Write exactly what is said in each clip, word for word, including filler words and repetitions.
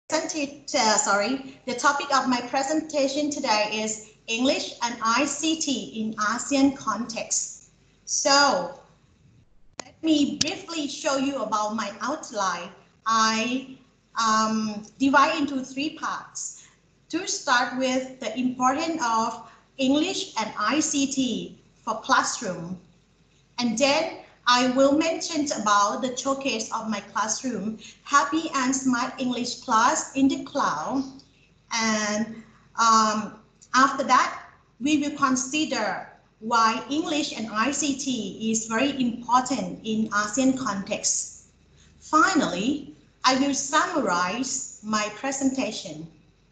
Uh, sorry, the topic of my presentation today is English and I C T in ASEAN context. So let me briefly show you about my outline. I um, divide into three parts. To start with the importance of English and I C T for classroom. And then I will mention about the showcase of my classroom, Happy and Smart English class in the cloud. And um, after that, we will consider why English and I C T is very important in ASEAN context. Finally, I will summarize my presentation.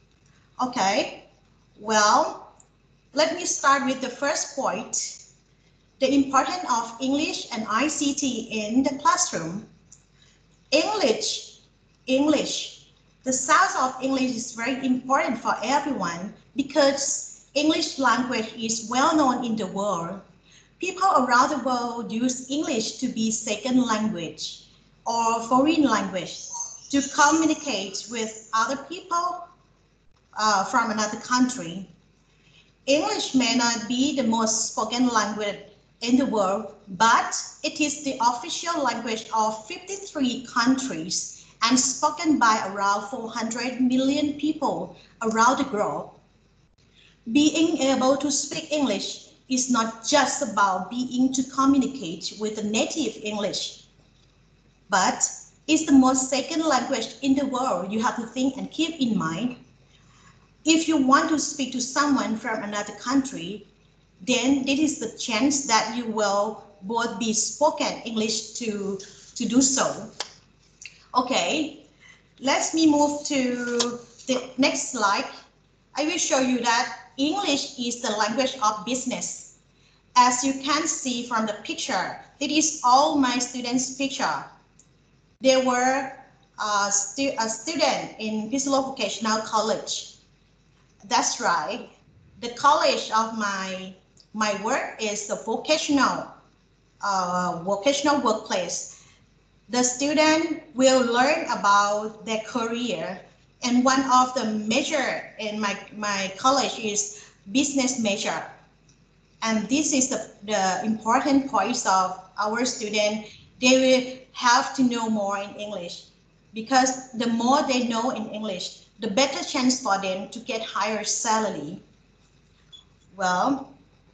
Okay, well, let me start with the first point. The importance of English and I C T in the classroom. English, English. The sound of English is very important for everyone because English language is well known in the world. People around the world use English to be second language or foreign language to communicate with other people uh, from another country. English may not be the most spoken language in the world, but it is the official language of fifty-three countries and spoken by around four hundred million people around the globe. Being able to speak English is not just about being to communicate with the native English, but it's the most second language in the world you have to think and keep in mind. If you want to speak to someone from another country, then this is the chance that you will both be spoken English to, to do so. Okay, let me move to the next slide. I will show you that English is the language of business. As you can see from the picture, it is all my students' picture. They were a, stu a student in Pisolo Vocational College. That's right. The college of my my work is the vocational uh, vocational workplace. The student will learn about their career, and one of the major in my my college is business major. And this is the, the important points of our student. They will have to know more in English because the more they know in English, the better chance for them to get higher salary. Well,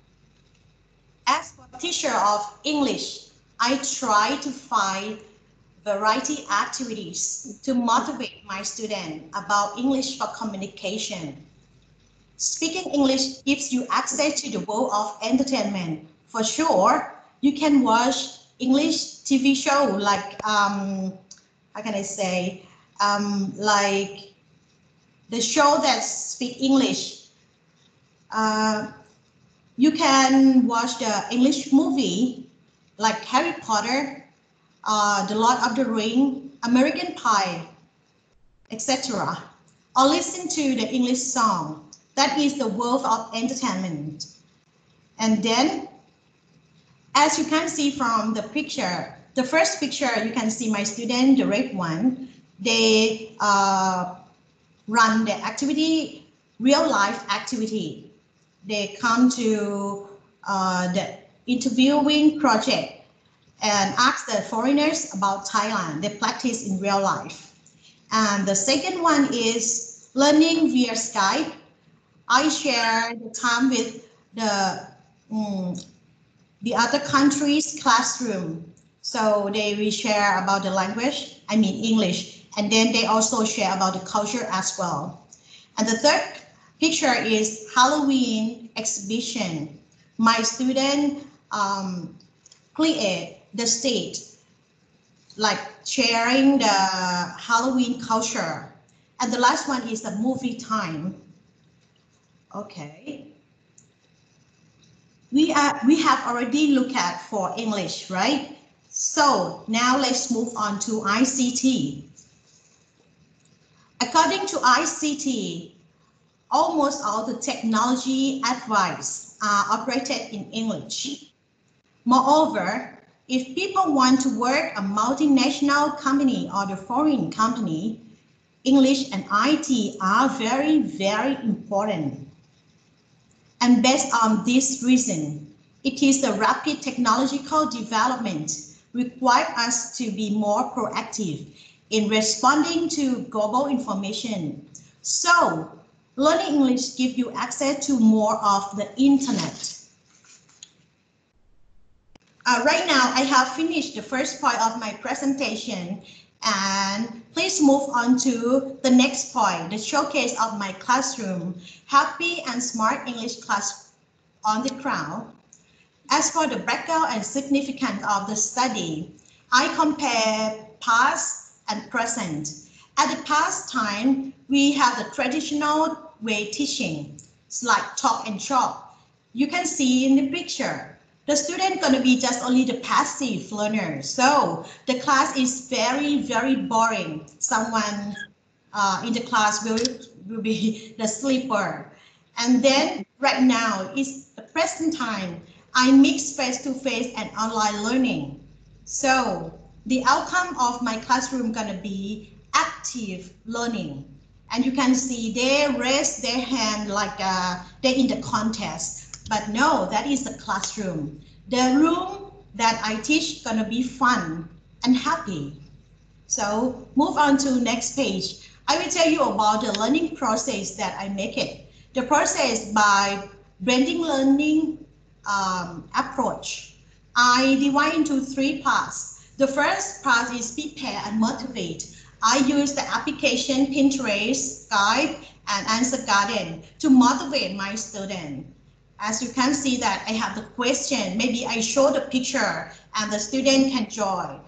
as for teacher of English, I try to find variety activities to motivate my student about English for communication. Speaking English gives you access to the world of entertainment. For sure, you can watch English T V show like, um, how can I say, um, like the show that speak English. Uh, you can watch the English movie like Harry Potter, uh, The Lord of the Ring, American Pie, et cetera. Or listen to the English song. That is the world of entertainment. And then, as you can see from the picture, the first picture you can see my student, the red one, they uh, run the activity, real life activity. They come to uh, the interviewing project and ask the foreigners about Thailand. They practice in real life. And the second one is learning via Skype. I share the time with the um, the other countries' classroom. So they will share about the language, I mean English, and then they also share about the culture as well. And the third picture is Halloween exhibition. My student um, create the stage, like sharing the Halloween culture. And the last one is the movie time. Okay. We are we have already looked at for English, right? So now let's move on to I C T. According to I C T, almost all the technology advice are operated in English. Moreover, if people want to work a multinational company or the foreign company, English and I T are very, very important. And based on this reason, it is the rapid technological development require us to be more proactive in responding to global information. So, learning English gives you access to more of the internet. Uh, right now, I have finished the first part of my presentation, and please move on to the next point, the showcase of my classroom, happy and smart English class on the ground. As for the background and significance of the study, I compare past and present. At the past time, we have the traditional way teaching, it's like talk and chalk. You can see in the picture, the student gonna be just only the passive learner. So the class is very, very boring. Someone uh, in the class will, will be the sleeper. And then right now is the present time. I mix face-to-face and online learning. So the outcome of my classroom gonna be active learning. And you can see they raise their hand like uh, they're in the contest. But no, that is the classroom. The room that I teach gonna be fun and happy. So move on to next page. I will tell you about the learning process that I make it. The process by blending learning um, approach. I divide into three parts. The first part is prepare and motivate. I use the application Pinterest, Skype, and Answer Garden to motivate my student. As you can see that I have the question, maybe I show the picture and the student can join.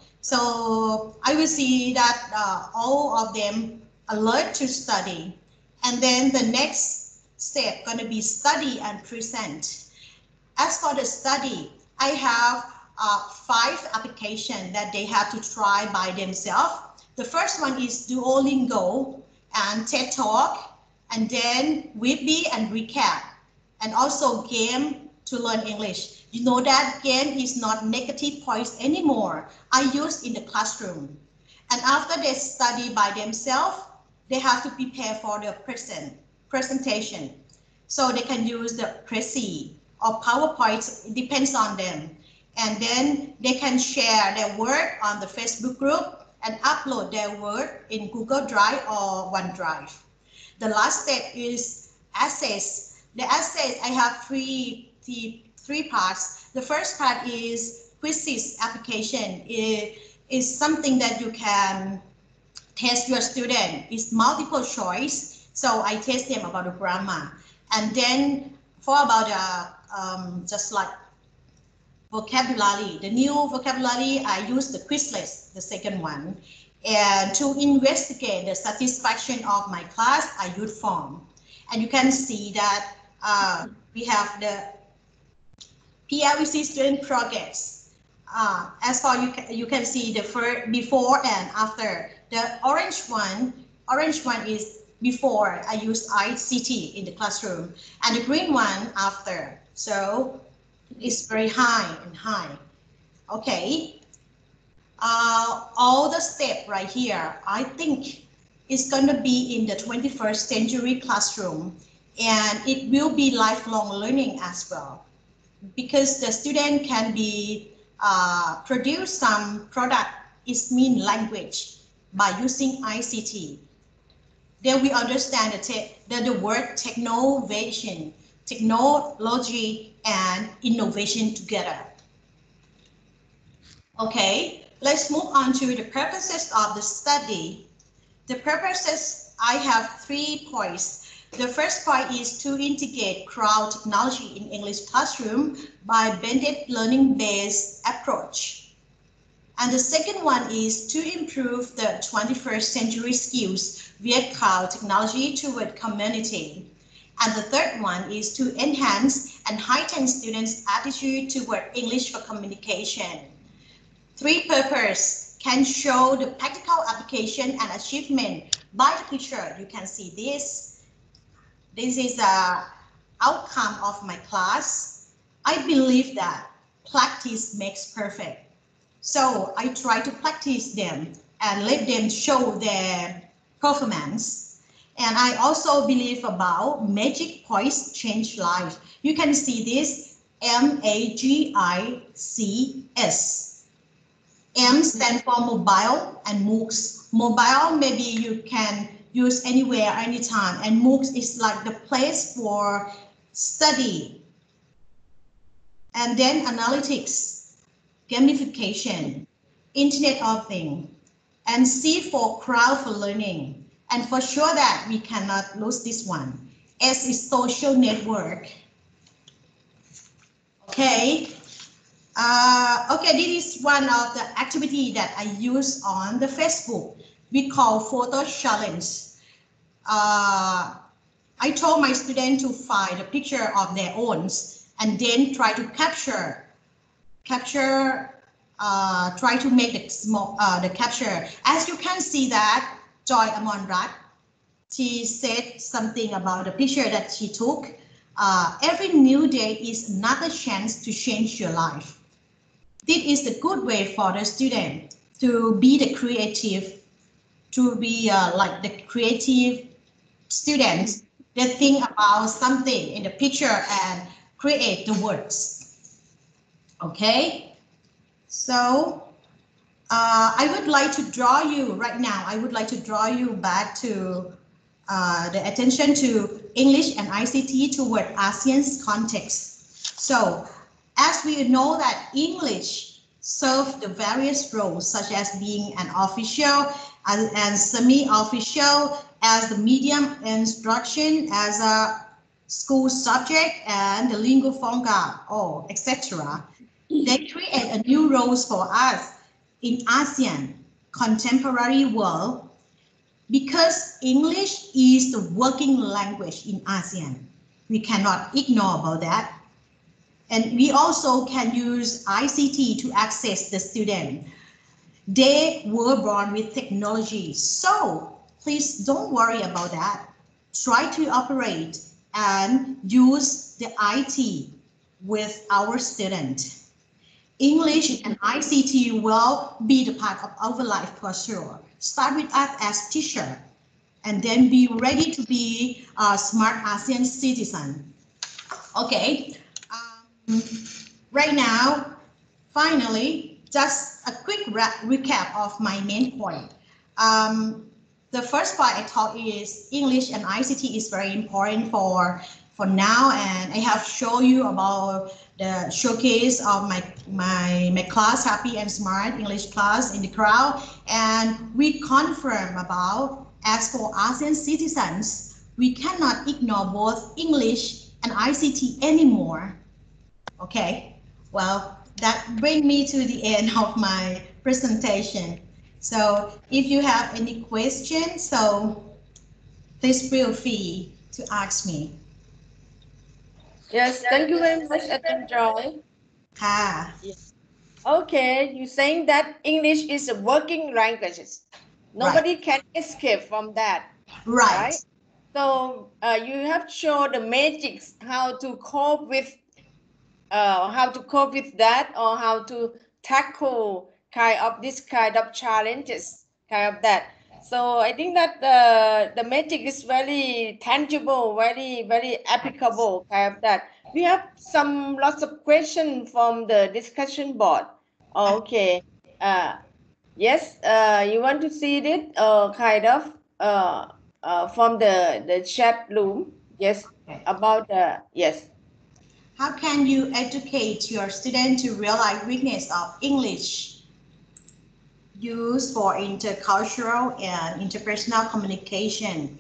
So I will see that uh, all of them alert to study. And then the next step gonna be study and present. As for the study, I have uh, five applications that they have to try by themselves. The first one is Duolingo and TED Talk, and then Weebly and Recap, and also game to learn English. You know that game is not negative points anymore. I use in the classroom. And after they study by themselves, they have to prepare for the present presentation. So they can use the Prezi or PowerPoint, it depends on them. And then they can share their work on the Facebook group and upload their work in Google Drive or OneDrive. The last step is assess. The assess, I have three, three, three parts. The first part is quizzes application. It is something that you can test your student. It's multiple choice. So I test them about the grammar. And then for about uh, um, just like vocabulary, the new vocabulary, I use the Quizlet, the second one. And to investigate the satisfaction of my class, I use form. And you can see that uh, we have the P L E C student progress. Uh, as for you, you can see the first, before and after. The orange one, orange one is before I use I C T in the classroom, and the green one after. So it's very high and high. Okay. Uh, all the steps right here, I think it's going to be in the twenty-first century classroom, and it will be lifelong learning as well, because the student can be uh, produce some product, is mean language by using I C T. Then we understand the, the, the word technovation, technology and innovation together. Okay, let's move on to the purposes of the study. The purposes, I have three points. The first point is to integrate crowd technology in English classroom by blended learning-based approach. And the second one is to improve the twenty-first century skills via cloud technology toward community. And the third one is to enhance and heighten students' attitude toward English for communication. Three purposes can show the practical application and achievement by the picture. You can see this. This is the outcome of my class. I believe that practice makes perfect. So I try to practice them and let them show their performance. And I also believe about magic points change life. You can see this M A G I C S. M stands for mobile and MOOCs. Mobile maybe you can use anywhere, anytime, and MOOCs is like the place for study. And then analytics, gamification, Internet of Things, and C for crowd for learning. And for sure that we cannot lose this one. S is social network. Okay. Uh, okay, this is one of the activity that I use on the Facebook. We call photo challenge. Uh, I told my student to find a picture of their own and then try to capture, capture, uh, try to make the small, uh, the capture. As you can see that Joy Amonrat, she said something about the picture that she took. Uh, every new day is another chance to change your life. This is the good way for the student to be the creative, to be uh, like the creative students that think about something in the picture and create the words. Okay, so uh, I would like to draw you right now. I would like to draw you back to uh, the attention to English and I C T toward ASEAN's context. So as we know that English serves the various roles such as being an official and, and semi-official, as the medium instruction, as a school subject, and the lingua franca, or et cetera. They create a new roles for us in ASEAN contemporary world because English is the working language in ASEAN. We cannot ignore about that. And we also can use I C T to access the student. They were born with technology, so please don't worry about that. Try to operate and use the I T with our student. English and I C T will be the part of our life for sure. Start with us as teacher, and then be ready to be a smart ASEAN citizen. Okay. Right now, finally, just a quick recap of my main point. Um, the first part I thought is English and I C T is very important for for now, and I have shown you about the showcase of my my my class, Happy and Smart English class in the crowd, and we confirm about as for ASEAN citizens, we cannot ignore both English and I C T anymore. Okay, well, that brings me to the end of my presentation. So if you have any questions, so please feel free to ask me. Yes, thank you very much, Ajahn Joy. Ah. Okay, you're saying that English is a working language. Nobody right. can escape from that. Right. right? So uh, you have shown the magics, how to cope with uh, how to cope with that, or how to tackle kind of this kind of challenges, kind of that. So I think that the the magic is very tangible, very very applicable, kind of that. We have some lots of questions from the discussion board. Okay. Uh, yes. Uh, you want to see it? Uh, kind of. Uh, uh, from the the chat room. Yes. Okay. About the yes. How can you educate your student to realize weakness of English used for intercultural and interpersonal communication?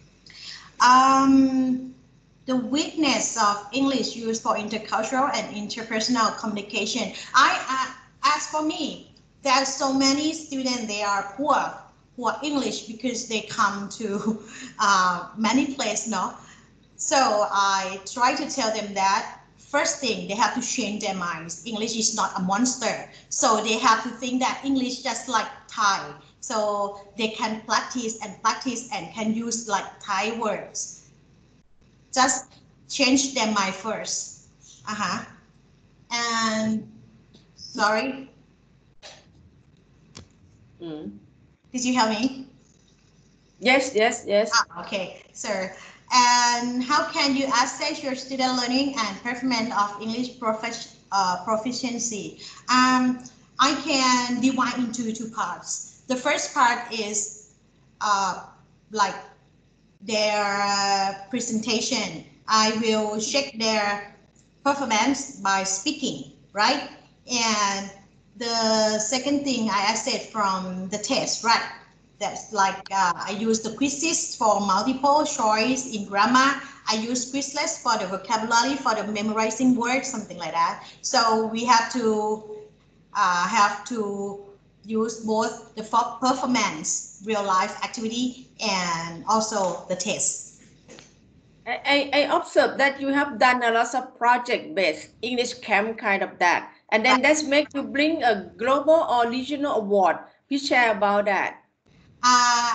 Um, the weakness of English used for intercultural and interpersonal communication. I, uh, as for me, there are so many students, they are poor, poor English because they come to uh, many places, no? So I try to tell them that first thing, they have to change their minds. English is not a monster. So they have to think that English just like Thai. So they can practice and practice and can use like Thai words. Just change their mind first. Uh-huh. And sorry. Mm. Did you hear me? Yes, yes, yes. Ah, okay, sir. And how can you assess your student learning and performance of English profic- uh, proficiency? Um, I can divide into two parts. The first part is uh, like their uh, presentation. I will check their performance by speaking, right? And the second thing I assess from the test, right? That's like uh, I use the quizzes for multiple choice in grammar. I use Quizlet for the vocabulary, for the memorizing words, something like that. So we have to uh, have to use both the performance, real life activity, and also the test. I, I observed that you have done a lot of project-based English camp kind of that. And then that's make you bring a global or regional award. Please share about that. Uh,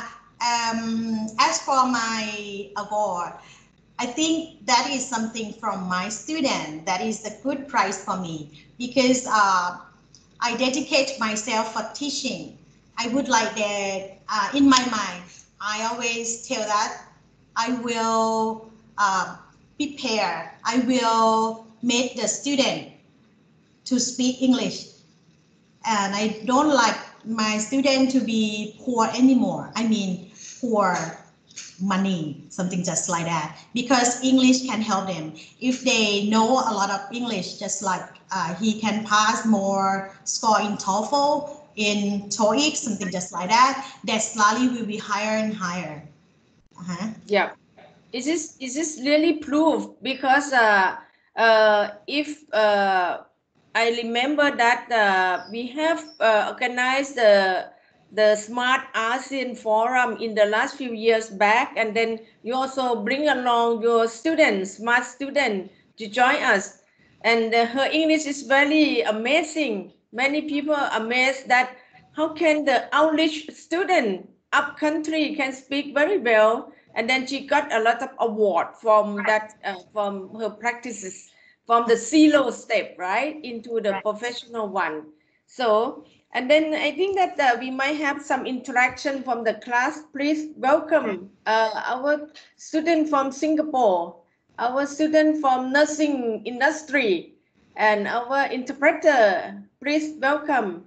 um, as for my award, I think that is something from my student. That is a good prize for me because uh, I dedicate myself for teaching. I would like that uh, in my mind. I always tell that I will uh, prepare. I will make the student to speak English, and I don't like my student to be poor anymore. I mean, poor money, something just like that, because English can help them. If they know a lot of English, just like uh, he can pass more score in TOEFL, in TOEIC, something just like that, that slowly will be higher and higher. Uh-huh. Yeah. Is this is this really proof? Because uh, uh, if uh, I remember that uh, we have uh, organized the the Smart ASEAN Forum in the last few years back, and then you also bring along your students, smart student, to join us. And uh, her English is very amazing. Many people are amazed that how can the outreach student up country can speak very well, and then she got a lot of award from that uh, from her practices from the zero step right into the professional one. So and then I think that uh, we might have some interaction from the class. Please welcome uh, our student from Singapore, our student from nursing industry, and our interpreter. Please welcome.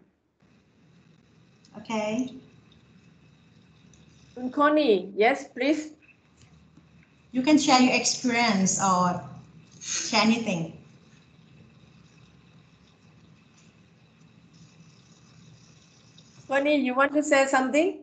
Okay. Connie, yes, please. You can share your experience or share anything. Connie, you want to say something?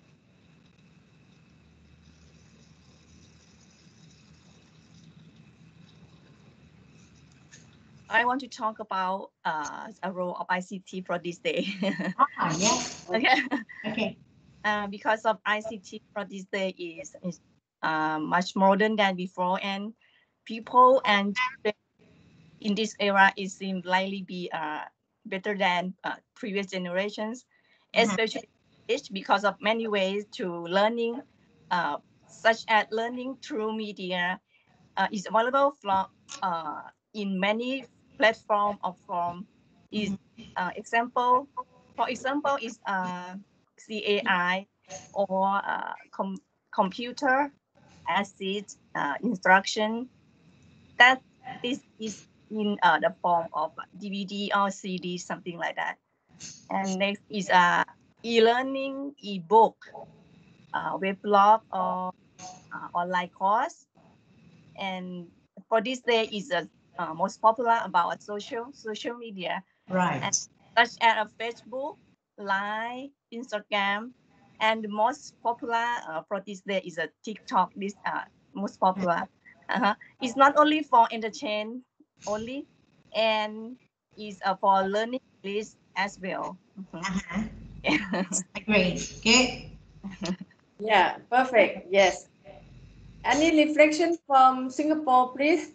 I want to talk about uh, a role of I C T for this day. Ah, yes. Okay. Okay. Uh, because of I C T for this day is is uh, much modern than before, and people and in this era it seems likely be uh, better than uh, previous generations, especially because of many ways to learning, uh, such as learning through media uh, is available from uh, in many platform or form. Is uh, example, for example, is uh, C A I or uh, com- computer assist uh, instruction. That this is in uh, the form of D V D or C D, something like that. And next is a uh, e-learning, e-book, uh, weblog or uh, online course. And for this day is a uh, most popular about social social media, Right. and such as Facebook, Line, Instagram, and the most popular uh, for this day is a TikTok. This uh most popular. Uh-huh. It's not only for entertain only, and is uh, for learning English as well. Mm-hmm. Uh-huh. Yeah. Great. Good. Yeah, perfect. Yes. Any reflection from Singapore, please?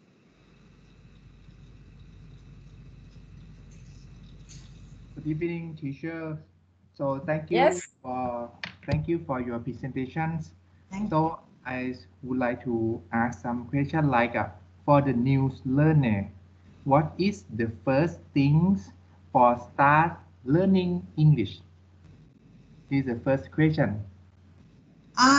Good evening, teacher. So thank you Yes. for thank you for your presentations. Thank So I would like to ask some question like uh, for the new learner, what is the first things for start learning English? This is the first question. Ah,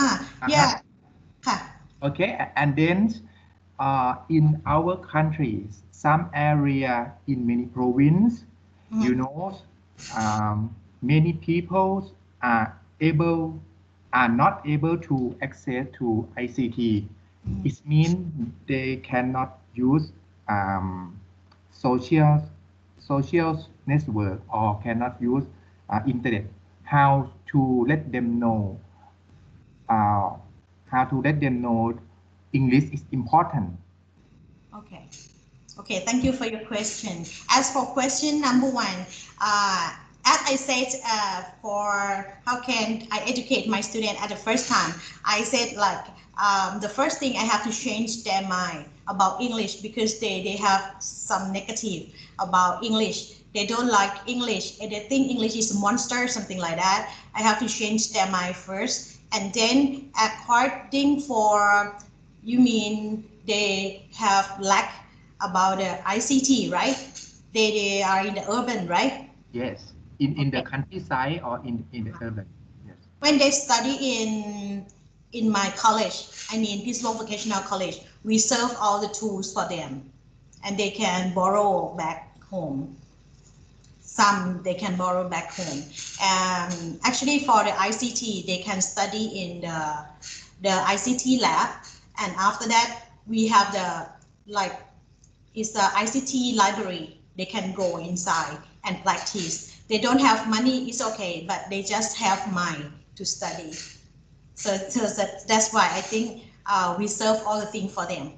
Yeah. Huh. Okay, and then uh, in our countries, some area in many province, Mhm. you know, um, many people are able are not able to access to I C T. Mhm. It means they cannot use um, social social network or cannot use uh, internet. How to let them know uh, how to let them know English is important. Okay. Okay, thank you for your question. As for question number one, uh, as I said, uh, for how can I educate my student at the first time, I said like um, the first thing I have to change their mind about English because they, they have some negative about English. They don't like English and they think English is a monster, something like that. I have to change their mind first. And then according for, you mean they have lack about the I C T, right? They, they are in the urban, right? Yes, in, in the Okay. countryside or in, in the urban. Yes. When they study in in my college, I mean Peace-Low Vocational College, we serve all the tools for them, and they can borrow back home. Some they can borrow back home. And actually, for the I C T, they can study in the the I C T lab, and after that, we have the like is the I C T library. They can go inside and practice. They don't have money, it's okay, but they just have mind to study. So, so that, that's why I think uh, we serve all the things for them.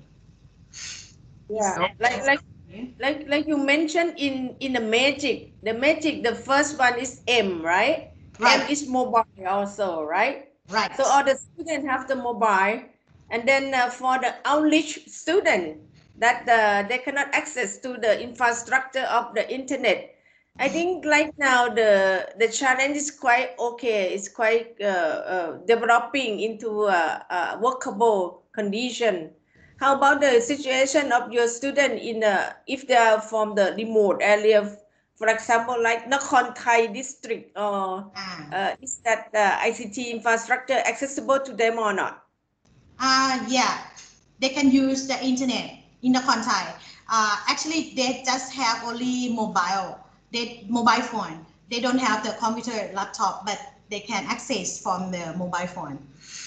Yeah, So, like like like like you mentioned in in the magic, the magic, the first one is M, right? Right. M is mobile also, right? Right. So all the students have the mobile, and then uh, for the outreach student that uh, they cannot access to the infrastructure of the internet. I think like now the the challenge is quite okay. It's quite uh, uh, developing into a, a workable condition. How about the situation of your student in the, if they are from the remote area, for example, like Nakhon Thai district, or Ah. uh, is that the I C T infrastructure accessible to them or not? Uh, yeah, they can use the internet in the contact. Uh, actually, they just have only mobile, they mobile phone. They don't have the computer, laptop, but they can access from the mobile phone.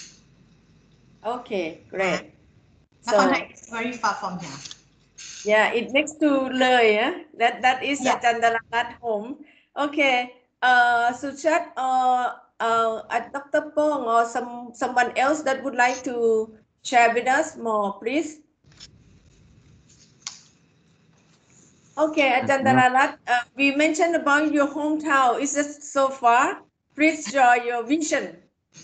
Okay, Uh, great. the So contact is very far from here. yeah, it next to Loi, yeah? That that is Yeah. a Chandalagat home. Okay. Uh, Suchat or uh, at Doctor Pong or some someone else that would like to share with us more, please. Okay, Ajahn uh, we mentioned about your hometown. Is it so far? Please share your vision.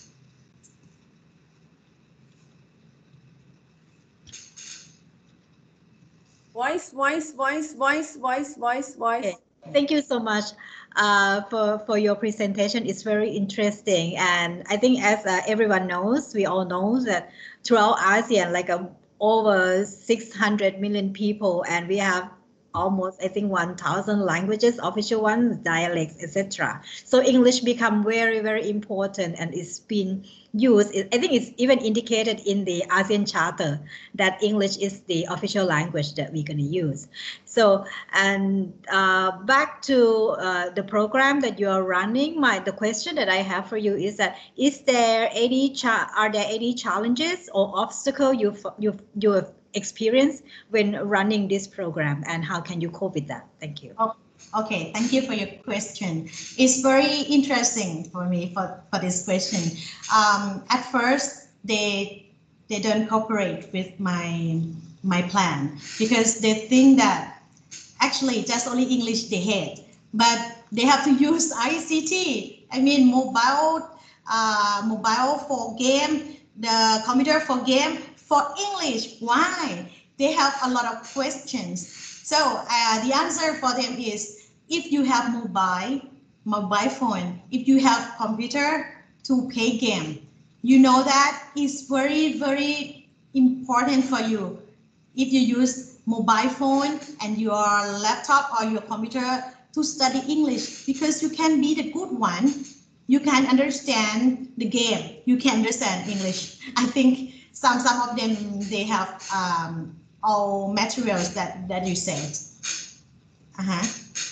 Voice, voice, voice, voice, voice, voice, voice. Okay. Thank you so much uh, for, for your presentation. It's very interesting. And I think as uh, everyone knows, we all know that throughout ASEAN, like um, over six hundred million people, and we have almost, I think, one thousand languages, official ones, dialects, et cetera. So English become very, very important, and it's been used. I think it's even indicated in the ASEAN Charter that English is the official language that we're going to use. So, and uh, back to uh, the program that you are running, my the question that I have for you is that is there any cha- are there any challenges or obstacle you you you have experienced when running this program, and how can you cope with that? Thank you. Oh, okay, thank you for your question. It's very interesting for me for, for this question. Um, at first, they they don't cooperate with my my plan because they think that actually just only English they hate, but they have to use I C T. I mean mobile uh, mobile for game, the computer for game for English. Why? They have a lot of questions. So uh, the answer for them is if you have mobile, mobile phone, if you have computer to play game, you know that is very, very important for you. If you use mobile phone and your laptop or your computer to study English, because you can be the good one, you can understand the game. You can understand English. I think some some of them they have um, all materials that that you said. Uh huh.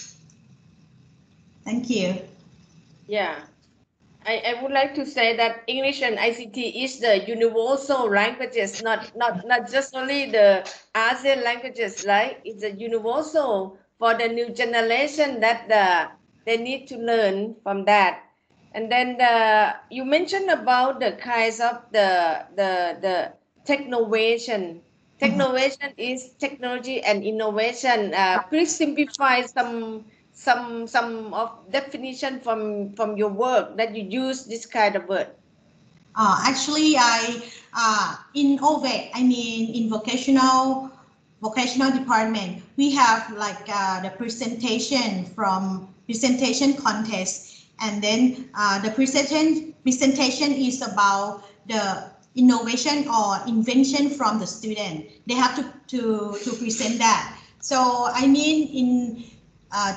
Thank you. Yeah. I, I would like to say that English and I C T is the universal languages, not not not just only the ASEAN languages, right? It's a universal for the new generation that the, they need to learn from that. And then the, you mentioned about the kinds of the the the technovation. Technovation is technology and innovation. Uh, please simplify some some some of definition from from your work that you use this kind of word. Uh, actually, I uh, in O V E C, I mean in vocational vocational department, we have like uh, the presentation from presentation contest, and then uh, the presentation presentation is about the innovation or invention from the student. They have to to to present that. So I mean in uh,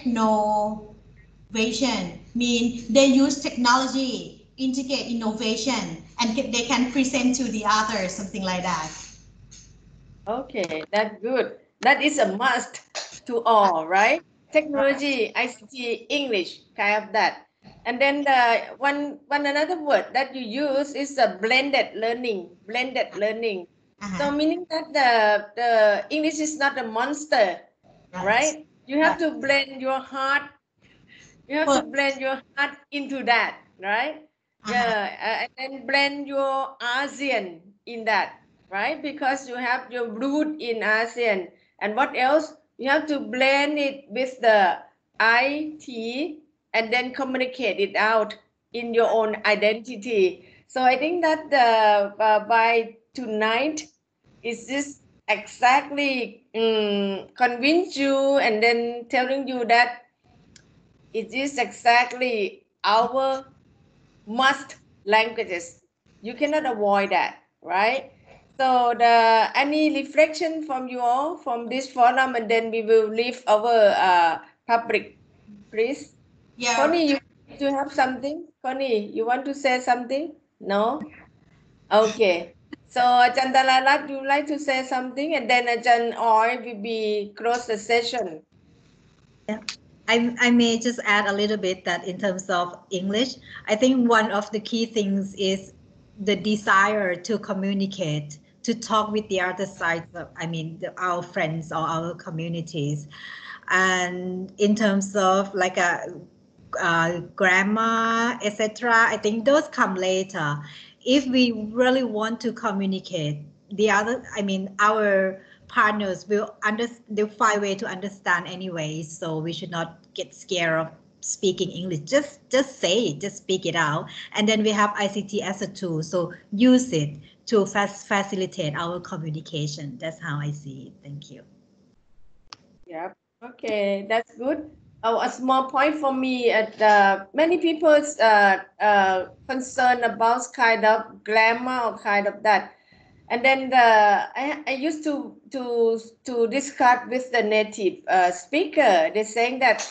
technovation mean they use technology, integrate innovation, and they can present to the others, something like that. Okay, that's good. That is a must to all, right? Technology, I C T, English, kind of that. And then the one one another word that you use is a blended learning. Blended learning. Uh-huh. So meaning that the the English is not a monster, right? right? You have right. to blend your heart. You have well, to blend your heart into that, right? Uh-huh. Yeah, and then blend your ASEAN in that. Right? Because you have your root in ASEAN. And what else? You have to blend it with the I T and then communicate it out in your own identity. So I think that the, uh, by tonight, is this exactly um, convince you and then telling you that it is exactly our must languages. You cannot avoid that, right? So the any reflection from you all from this forum, and then we will leave our uh, public, please. Yeah. Connie, you to have something? Connie, you want to say something? No? Okay. So Ajahn Dalalat, you like to say something, and then Ajahn Oy will be close the session. Yeah. I, I may just add a little bit that in terms of English, I think one of the key things is the desire to communicate, to talk with the other side, of, I mean, the, our friends or our communities. And in terms of like a, a grammar, et cetera, I think those come later. If we really want to communicate, the other, I mean, our partners will under, they'll find a way to understand anyway. So we should not get scared of speaking English. Just just say it, just speak it out. And then we have I C T as a tool. So use it to fast facilitate our communication. That's how I see it. Thank you. Yeah. Okay, that's good. Oh, a small point for me. At uh, many people's uh, uh, concern about kind of grammar or kind of that. And then the, I, I used to to to discuss with the native uh, speaker. They're saying that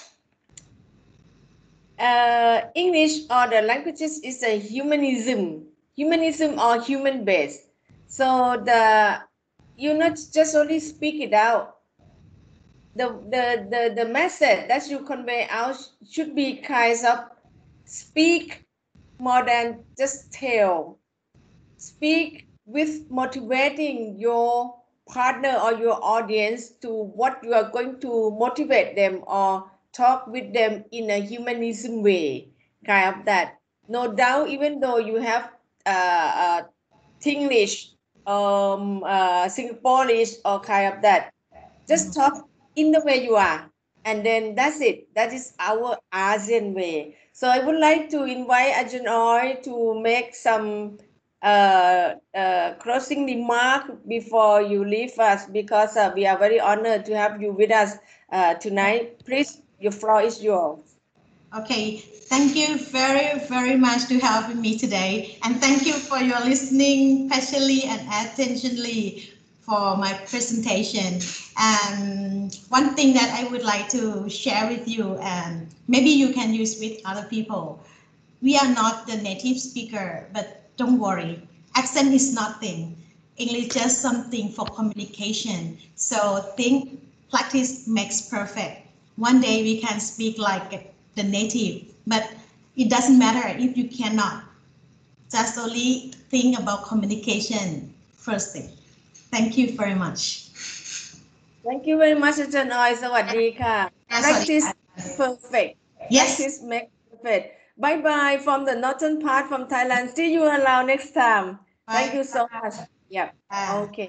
uh, English or the languages is a humanism, humanism or human based. So the you not just only speak it out. The, the the the message that you convey out should be kind of speak more than just tell. Speak with motivating your partner or your audience to what you are going to motivate them or talk with them in a humanism way, kind of that. No doubt, even though you have uh, uh English, um, uh, Singaporean or kind of that, just talk in the way you are, and then that's it. That is our ASEAN way. So I would like to invite Ajahn Oy to make some uh, uh, closing remark before you leave us, because uh, we are very honored to have you with us uh, tonight. Please, your floor is yours. Okay, thank you very, very much to having me today. And thank you for your listening patiently and attentionally for my presentation. And one thing that I would like to share with you, and maybe you can use with other people. We are not the native speaker, but don't worry. Accent is nothing. English is just something for communication. So think practice makes perfect. One day we can speak like the native, but it doesn't matter if you cannot. Just only think about communication first thing. Thank you very much. Thank you very much อาจารย์ออยสวัสดีค่ะ Practice perfect. Yes. Practice makes perfect. Bye bye from the northern part from Thailand. See you around next time. Bye. Thank you so much. Yep. Bye. Okay.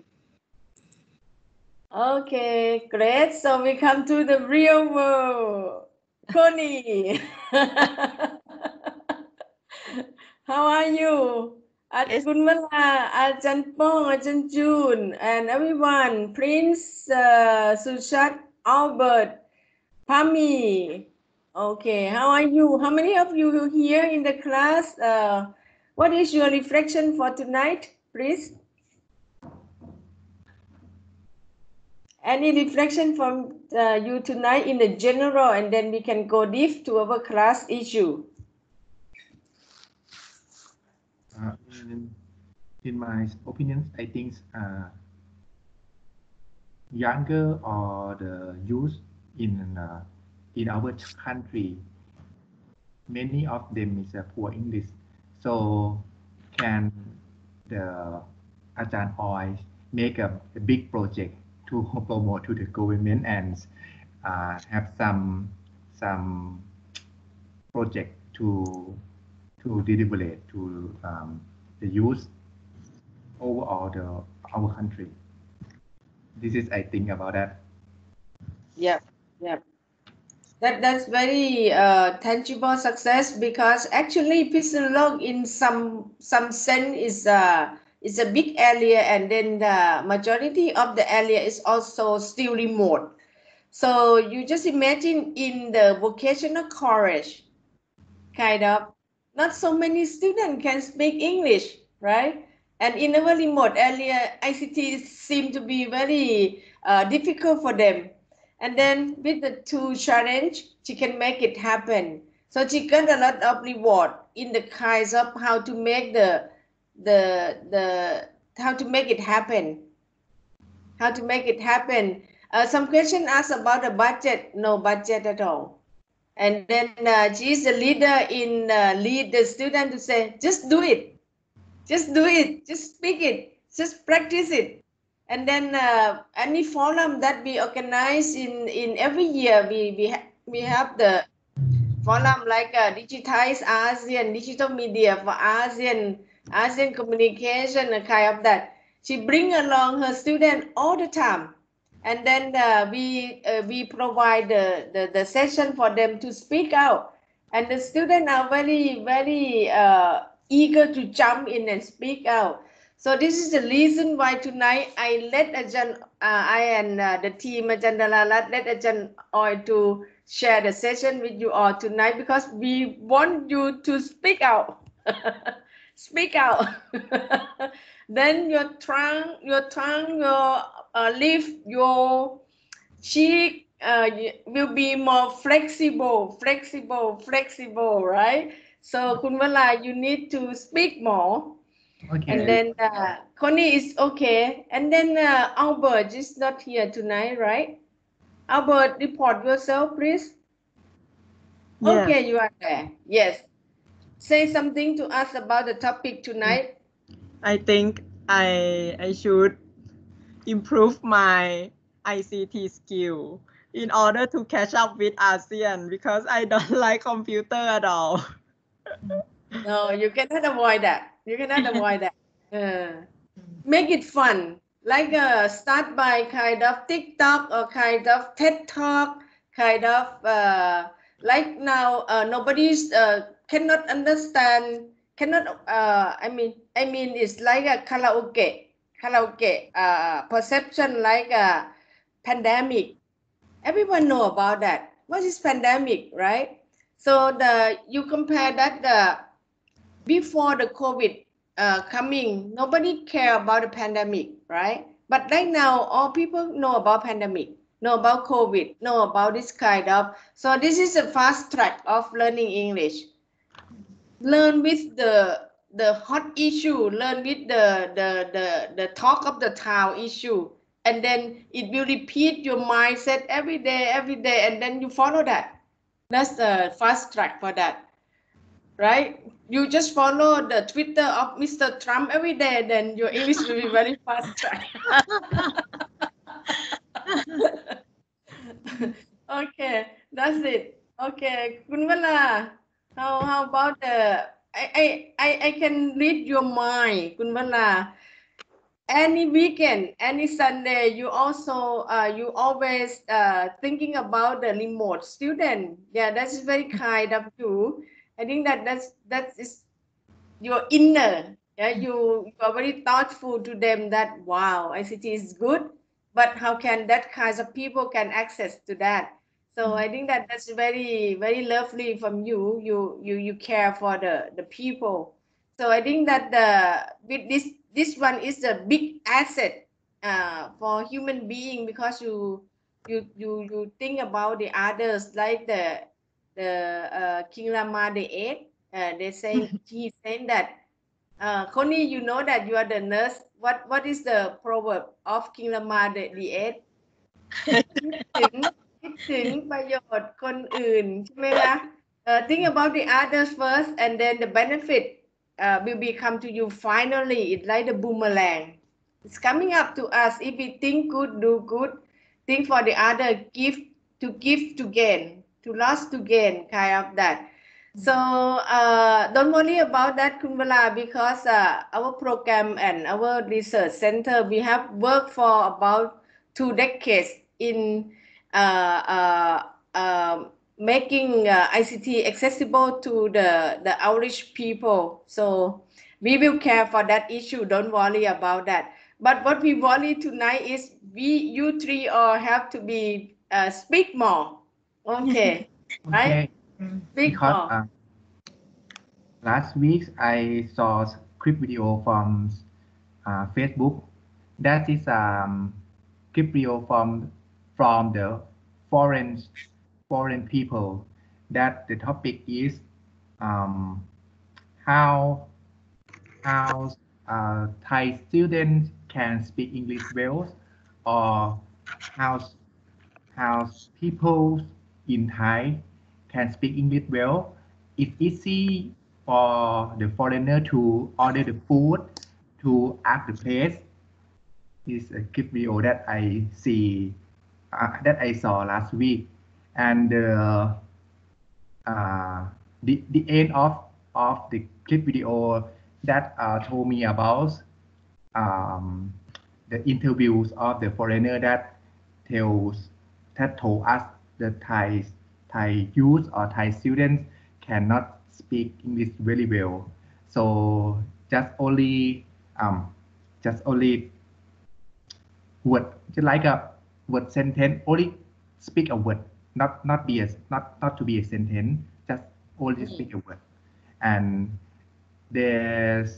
Okay, great. So we come to the real world. Connie. How are you? Yes. Kunmala, Ajahn Pong, Ajahn June, and everyone. Prince, uh, Sushat, Albert, Pami. Okay, how are you? How many of you are here in the class? Uh, what is your reflection for tonight, please? Any reflection from uh, you tonight in the general, and then we can go deep to our class issue. Uh, in, in my opinion, I think uh, younger or the youth in uh, in our country, many of them is a poor English. So can the Ajahn Oy make a, a big project to promote to the government and uh, have some some project to to deliberate to um, the youth overall the our country. This is I think about that. Yeah, yeah. That that's very uh, tangible success because actually Phitsanulok in some some sense is a is a big area, and then the majority of the area is also still remote. So you just imagine in the vocational college, kind of not so many students can speak English, right? And in a very remote area, I C T seem to be very uh, difficult for them. And then with the two challenge, she can make it happen. So she got a lot of reward in the kinds of how to make the the the how to make it happen. How to make it happen. Uh, some question asked about the budget. No budget at all. And then uh, she is the leader in uh, lead the student to say, just do it, just do it, just speak it, just practice it. And then uh, any forum that we organize in in every year, we we ha we have the forum like uh, digitize ASEAN, digital media for ASEAN, ASEAN communication, a kind of that. She bring along her student all the time. And then uh, we uh, we provide the, the, the session for them to speak out. And the students are very, very uh, eager to jump in and speak out. So this is the reason why tonight I let Ajahn, uh, I and uh, the team, Ajahn Dalarat, let Ajahn Oy to share the session with you all tonight because we want you to speak out. Speak out. Then your tongue, your tongue, your uh, lip, your cheek uh, will be more flexible, flexible, flexible, right? So Kunwala, you need to speak more. Okay. And then uh, Connie is okay. And then uh, Albert is not here tonight, right? Albert, report yourself, please. Yes. Okay, you are there. Yes. Say something to us about the topic tonight. I think I I should improve my I C T skill in order to catch up with ASEAN because I don't like computer at all. No, you cannot avoid that. You cannot avoid that. Uh, make it fun. Like uh, start by kind of TikTok or kind of TED Talk, kind of uh, like now uh, nobody's uh, cannot understand, cannot, uh, I mean, I mean, it's like a karaoke, karaoke uh, perception like a pandemic. Everyone know about that. What is pandemic, right? So the you compare that the before the COVID uh, coming, nobody care about the pandemic, right? But right now, all people know about pandemic, know about COVID, know about this kind of. So this is a fast track of learning English. learn with the the hot issue, learn with the the the the talk of the town issue, and then it will repeat your mindset every day, every day, and then you follow that. That's the fast track for that, right? You just follow the Twitter of Mister Trump every day, then your English will be very fast track. Okay, that's it. Okay, Kunvala, how how about the I I I I can read your mind, Kunvala. Any weekend, any Sunday, you also uh you always uh thinking about the remote student. Yeah, that's very kind of you. I think that that's that is your inner. Yeah, you, you are very thoughtful to them that wow, I C T is good, but how can that kinds of people can access to that? So I think that that's very very lovely from you. You you you care for the the people. So I think that the with this this one is a big asset uh, for human being because you you you you think about the others like the the uh, King Rama the eighth. Uh, they saying he's saying that uh, Connie, you know that you are the nurse. What what is the proverb of King Rama the, the eighth? คิดถึงคิดถึงประโยชน์คนอื่นใช่ไหมคะ uh, think about the others first and then the benefit uh, will become to you finally. It's like the boomerang. It's coming up to us. If we think good, do good. Think for the other, give to give to gain, to loss to gain, kind of that. So uh, don't worry about that, Kunvala, because uh, our program and our research center, we have worked for about two decades in uh, uh, uh, making uh, I C T accessible to the, the outreach people. So we will care for that issue. Don't worry about that. But what we worry tonight is we, you three all have to be uh, speak more. Okay, right? Okay, Speak because more. uh, last week I saw a clip video from uh, Facebook. That is um clip video from from the foreign foreign people. That the topic is um how how uh, Thai students can speak English well, or how how people in Thai can speak English well. It's easy for the foreigner to order the food, to ask the place. Is a clip video that I see uh, that I saw last week, and uh, uh, the the end of of the clip video that uh, told me about um, the interviews of the foreigner that tells that told us the Thai Thai youth or Thai students cannot speak English very well. So just only um, just only word, just like a word sentence, only speak a word, not not be a not not to be a sentence, just only speak a word. And there's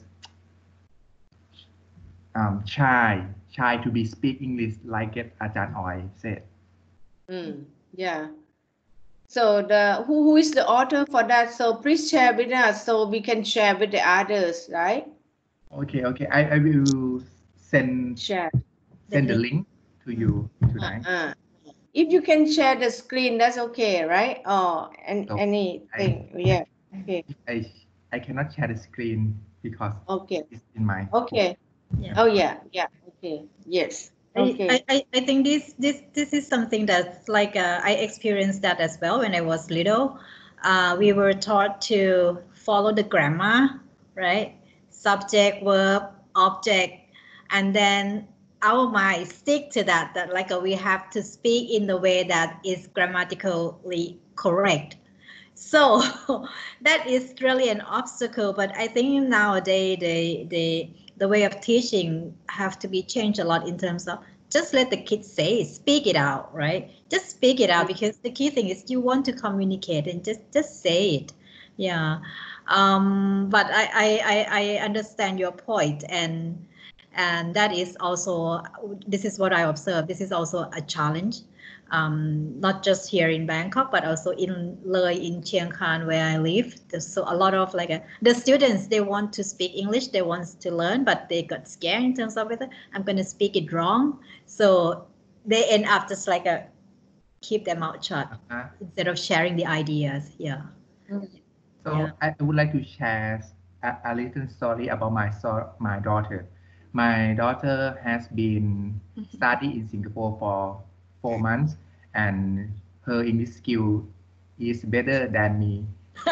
um, shy shy to be speak English like it Ajahn Oi said. Mm, yeah. So the who, who is the author for that? So please share with us so we can share with the others, right? Okay, okay. I, I will send Share. send the The link to you tonight. Uh, if you can share the screen, that's okay, right? Or and So anything, yeah. Okay. I I cannot share the screen because Okay. it's in my Okay. Yeah. Oh yeah, yeah. Okay. Yes. Okay. I, I, I think this this this is something that's like uh, I experienced that as well when I was little. Uh, we were taught to follow the grammar, right? Subject, verb, object, and then our mind stick to that. That like uh, we have to speak in the way that is grammatically correct. So that is really an obstacle. But I think nowadays the the the way of teaching have to be changed a lot in terms of just let the kids say it, speak it out, right? Just speak it out because the key thing is you want to communicate and just just say it. Yeah. Um, but I, I, I, I understand your point and and that is also this is what I observe. This is also a challenge um, not just here in Bangkok, but also in Loi, in Chiang Khan, where I live. There's so a lot of like a, the students, they want to speak English, they want to learn, but they got scared in terms of whether I'm going to speak it wrong. So they end up just like a keep their mouth shut Uh-huh. instead of sharing the ideas. Yeah. So Yeah. I would like to share a, a little story about my so, my daughter. My daughter has been studying in Singapore for four months, and her English skill is better than me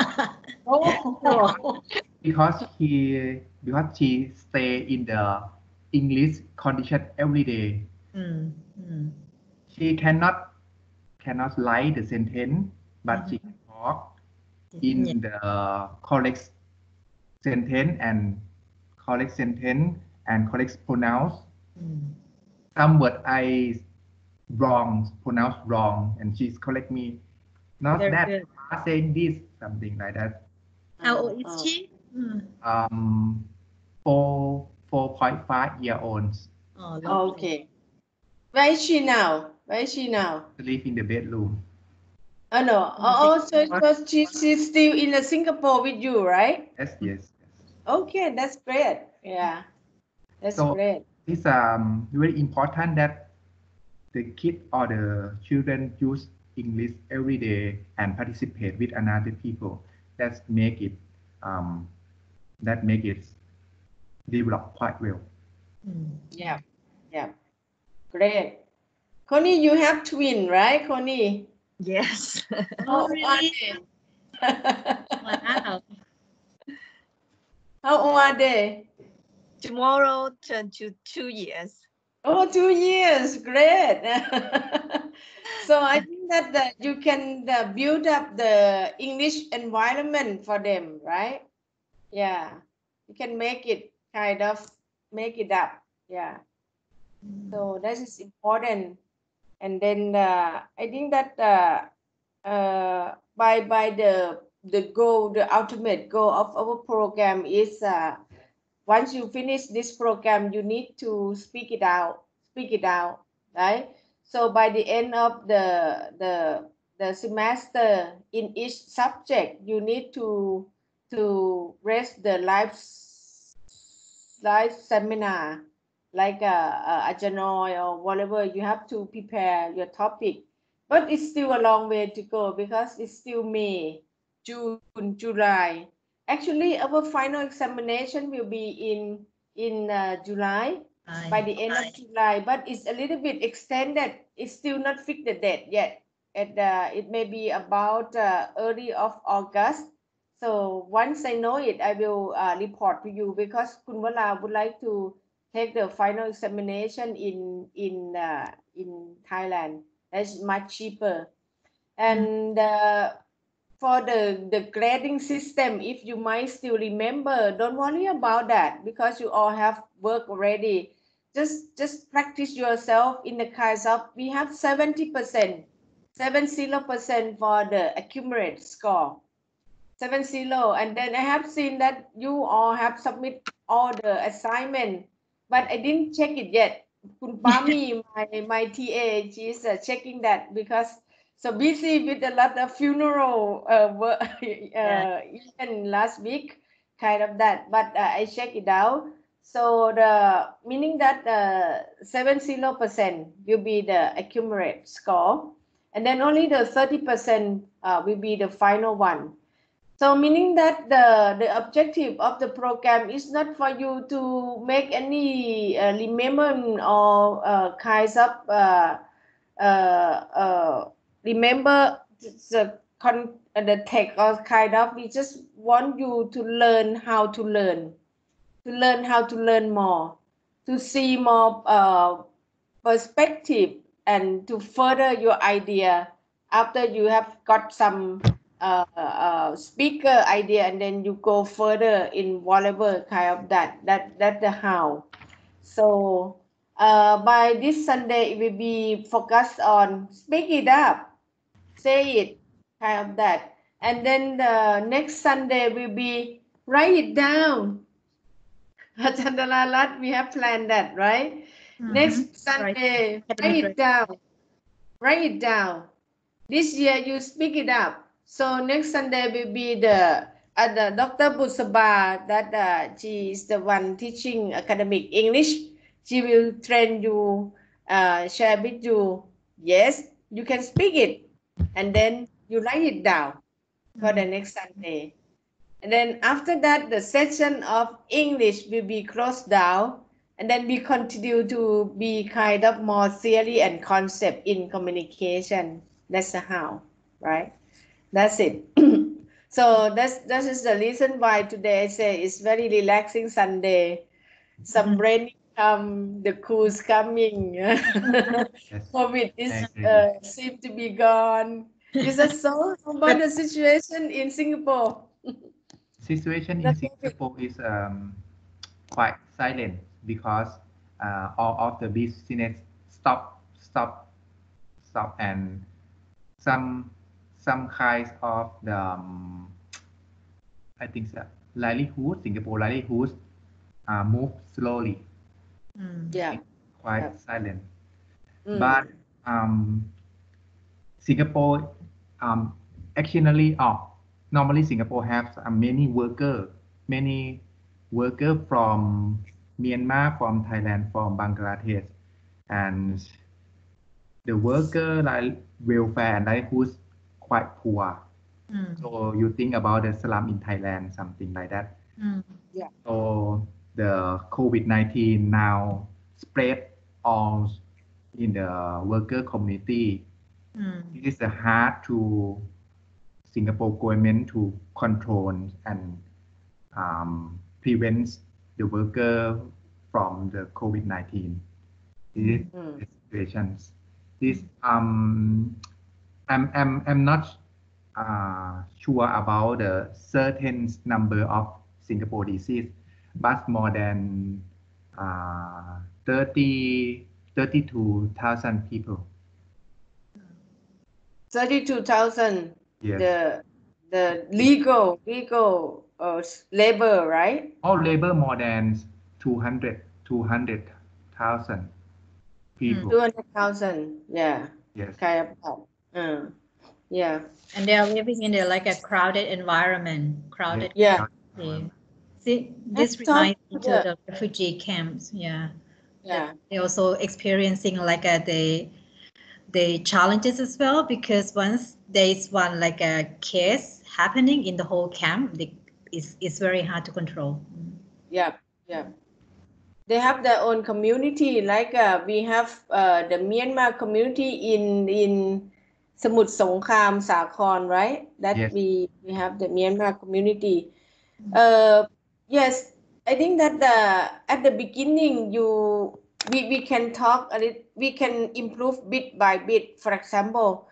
Oh, because he because she stay in the English condition every day. Mm, mm. She cannot cannot write the sentence, but she can talk in Yeah. the correct sentence and correct sentence and correct pronounce. Mm. Some word I wrong pronounce wrong, and she's correct me. Not Very that good. I'm saying this, something like that. How old is oh. she? Mm. Um, four four point five year olds Oh, lovely. Okay. Where is she now? Where is she now? live in the bedroom. Oh no. Oh, so, so she, she's still in uh, Singapore with you, right? Yes, yes. Okay, that's great. Yeah, that's So great. it's um very important that the kid or the children use English every day and participate with another people. That make it um that make it develop quite well. Mm. Yeah, yeah, great. Connie, you have twin, right, Connie? Yes. Oh, How old are really? they? Wow. How old are they? Tomorrow turn to two years. Oh, two years. Great. So I think that the, you can uh, build up the English environment for them, right? Yeah. You can make it kind of make it up. Yeah. So that is important. And then uh, I think that uh, uh, by by the the goal, the ultimate goal of our program is uh, once you finish this program, you need to speak it out, speak it out, right? So by the end of the the the semester in each subject, you need to to raise the live live seminar like a, a, a journal or whatever. You have to prepare your topic, but it's still a long way to go because it's still May, June, July. Actually, our final examination will be in in uh, July, by the end of July, but it's a little bit extended. It's still not fixed the date yet. It, uh, it may be about uh, early of August. So once I know it, I will uh, report to you because Kunwala would like to take the final examination in in uh, in Thailand. That's much cheaper. And uh, for the, the grading system, if you might still remember, don't worry about that because you all have work already. Just just practice yourself in the kinds of, we have seventy percent, seventy percent for the accumulate score, seventy. And then I have seen that you all have submit all the assignment, but I didn't check it yet. Kun Pami, my, my T A, she's uh, checking that because so busy with a lot of funeral uh, work, uh, even last week, kind of that. But uh, I check it out. So the meaning that uh, seventy percent will be the accumulate score, and then only the thirty percent uh, will be the final one. So meaning that the, the objective of the program is not for you to make any uh, remembrance or uh, kinds of uh, uh, uh, remember the, con the text or kind of, we just want you to learn how to learn, to learn how to learn more, to see more uh, perspective and to further your idea after you have got some uh, uh, speaker idea, and then you go further in whatever kind of that that that's the how. So uh, by this Sunday it will be focused on speak it up, say it, kind of that, and then the next Sunday will be write it down. Chandalalat, we have planned that, right? Mhm. Next Sunday, Right. write it down. Write it down. This year you speak it up. So next Sunday will be the uh, the Doctor Busaba that uh, she is the one teaching academic English. She will train you, uh, share with you. Yes, you can speak it, and then you write it down for the next Sunday. And then after that, the session of English will be closed down. And then we continue to be kind of more theory and concept in communication. That's how, right? That's it. So that's that is the reason why today I say it's very relaxing Sunday. Some rain come, the cool's coming. COVID is uh, seem to be gone. Is that so? How about the situation in Singapore? Situation in That's Singapore is um, quite silent because uh, all of the business stop, stop, stop, and some some kinds of the um, I think so, livelihood, Singapore livelihood uh, move slowly. Yeah. Quite Yeah. silent. Mm. But um, Singapore um, actually, oh, normally Singapore has uh, many worker, many worker from Myanmar, from Thailand, from Bangladesh, and the worker like welfare and livelihood quite poor. So you think about the slum in Thailand, something like that. Yeah. So the COVID nineteen now spread all in the worker community. It is uh, hard to Singapore government to control and um, prevent the worker from the COVID nineteen. This Mm. is the situations. This um, I'm I'm I'm not uh, sure about the certain number of Singapore disease, but more than uh, thirty, thirty-two thousand people. thirty-two thousand. Yes. The the legal legal uh, labor, right? All labor more than two hundred, two hundred thousand people. Two hundred thousand. Yeah. Yes. Kind of. Uh, yeah. And they are living in a like a crowded environment, crowded. Yeah. community. See, this Let's talk reminds me to to the- the refugee camps. Yeah. Yeah. They also experiencing like a the the challenges as well, because once there is one like a case happening in the whole camp, the, it's it's very hard to control. Yeah. Yeah. They have their own community, like uh, we have uh, the Myanmar community in in Samut Songkhram, Sakhon, right? That Yes. we we have the Myanmar community. Uh, yes, I think that the at the beginning you we, we can talk a little, we can improve bit by bit. For example,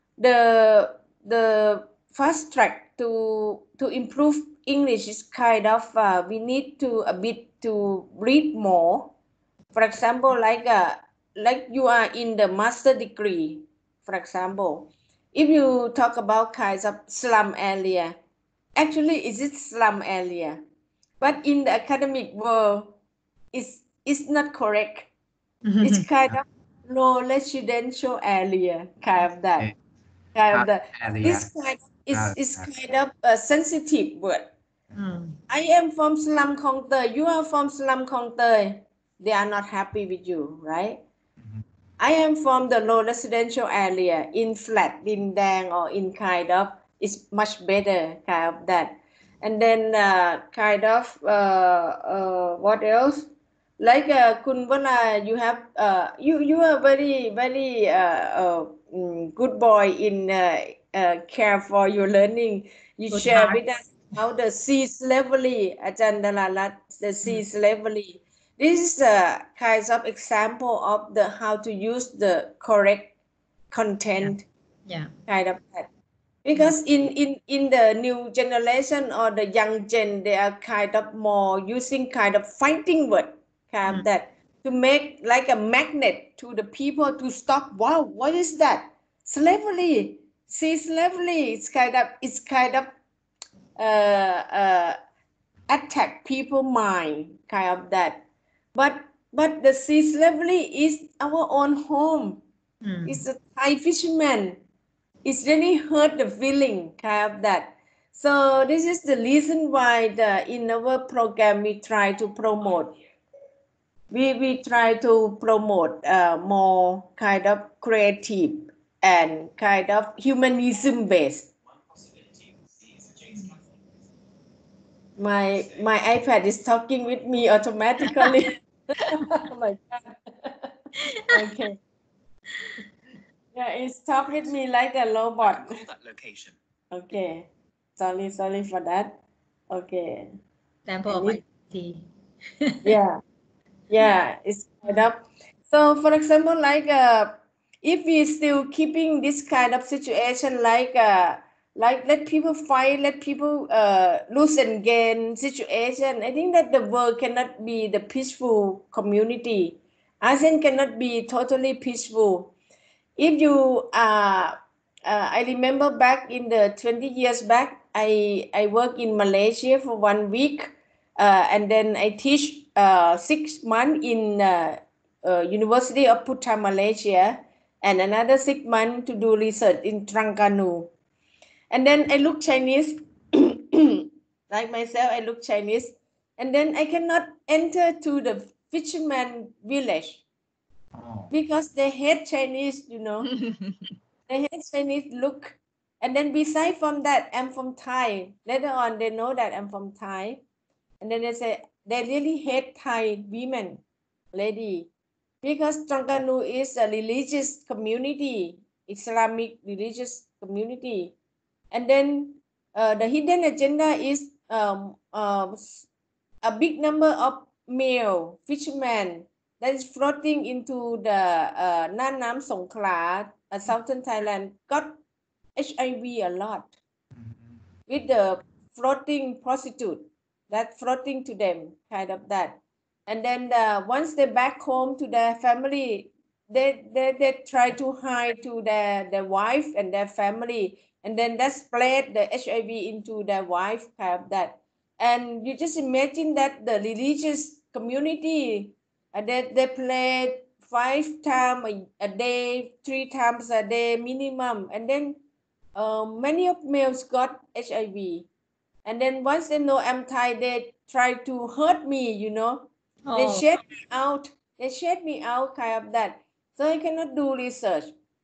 the the fast track to to improve English is kind of uh, we need to a bit to read more. For example, like uh, like you are in the master degree. For example, if you talk about kinds of slum area, actually is it slum area, but in the academic world, it's it's not correct. It's kind of low residential area, kind of that. Kind of that. Area. This kind is Uh, is kind of a sensitive word. Mm. I am from slum Kong Tei. You are from slum Kong Tei. They are not happy with you, right? Mhm. I am from the low residential area in flat, in Dang, or in kind of, it's much better, kind of that. And then uh, kind of, uh, uh, what else? Like uh, Kunvala, you have, uh, you, you are very, very uh, uh, mm, good boy in uh, uh, care for your learning. You Good share heart. with us how the sea slavery, Ajahn Dalalat, the sea slavery. This is a kind of example of the how to use the correct content, Yeah. kind of that. Because in, in, in the new generation or the young gen, they are kind of more using kind of fighting word, kind of that, to make like a magnet to the people to stop. Wow, what is that? Slavery. See, slavery. It's kind of it's kind of uh, uh, attack people mind, kind of that. But but the sea slavery is our own home. Mm. It's a Thai fisherman. It's really hurt the feeling, kind of that. So this is the reason why the in our program we try to promote. We we try to promote uh, more kind of creative and kind of humanism based. My my iPad is talking with me automatically. Oh my God. Okay. Yeah, it's talk with me like a robot. That location. Okay. Sorry, sorry for that. Okay. Example I of need- I C T. Yeah. Yeah, it's kind of. So, for example, like uh, if we still keeping this kind of situation, like uh, like let people fight, let people uh, lose and gain situation, I think that the world cannot be the peaceful community. ASEAN cannot be totally peaceful. If you uh, uh, I remember back in the twenty years back, I I worked in Malaysia for one week, uh, and then I teach uh, six months in uh, uh, University of Putra, Malaysia, and another six months to do research in Terengganu. And then I look Chinese, like myself, I look Chinese, and then I cannot enter to the fisherman village Oh. because they hate Chinese, you know. They hate Chinese look. And then beside from that, I'm from Thai. Later on, they know that I'm from Thai. And then they say, they really hate Thai women, lady. Because Terengganu is a religious community, Islamic religious community. And then uh, the hidden agenda is um, uh, a big number of male fishermen that is floating into the uh, Nan Nam Songkhla, uh, southern Thailand, got H I V a lot with the floating prostitute that floating to them, kind of that. And then uh, once they back home to their family, they, they, they try to hide to their, their wife and their family. And then that spread the H I V into their wife, kind of that. And you just imagine that the religious community, uh, they, they play five times a, a day, three times a day minimum. And then um, many of males got H I V. And then once they know I'm Thai, they try to hurt me, you know. They Oh. shut me out. They shut me out, kind of that. So I cannot do research.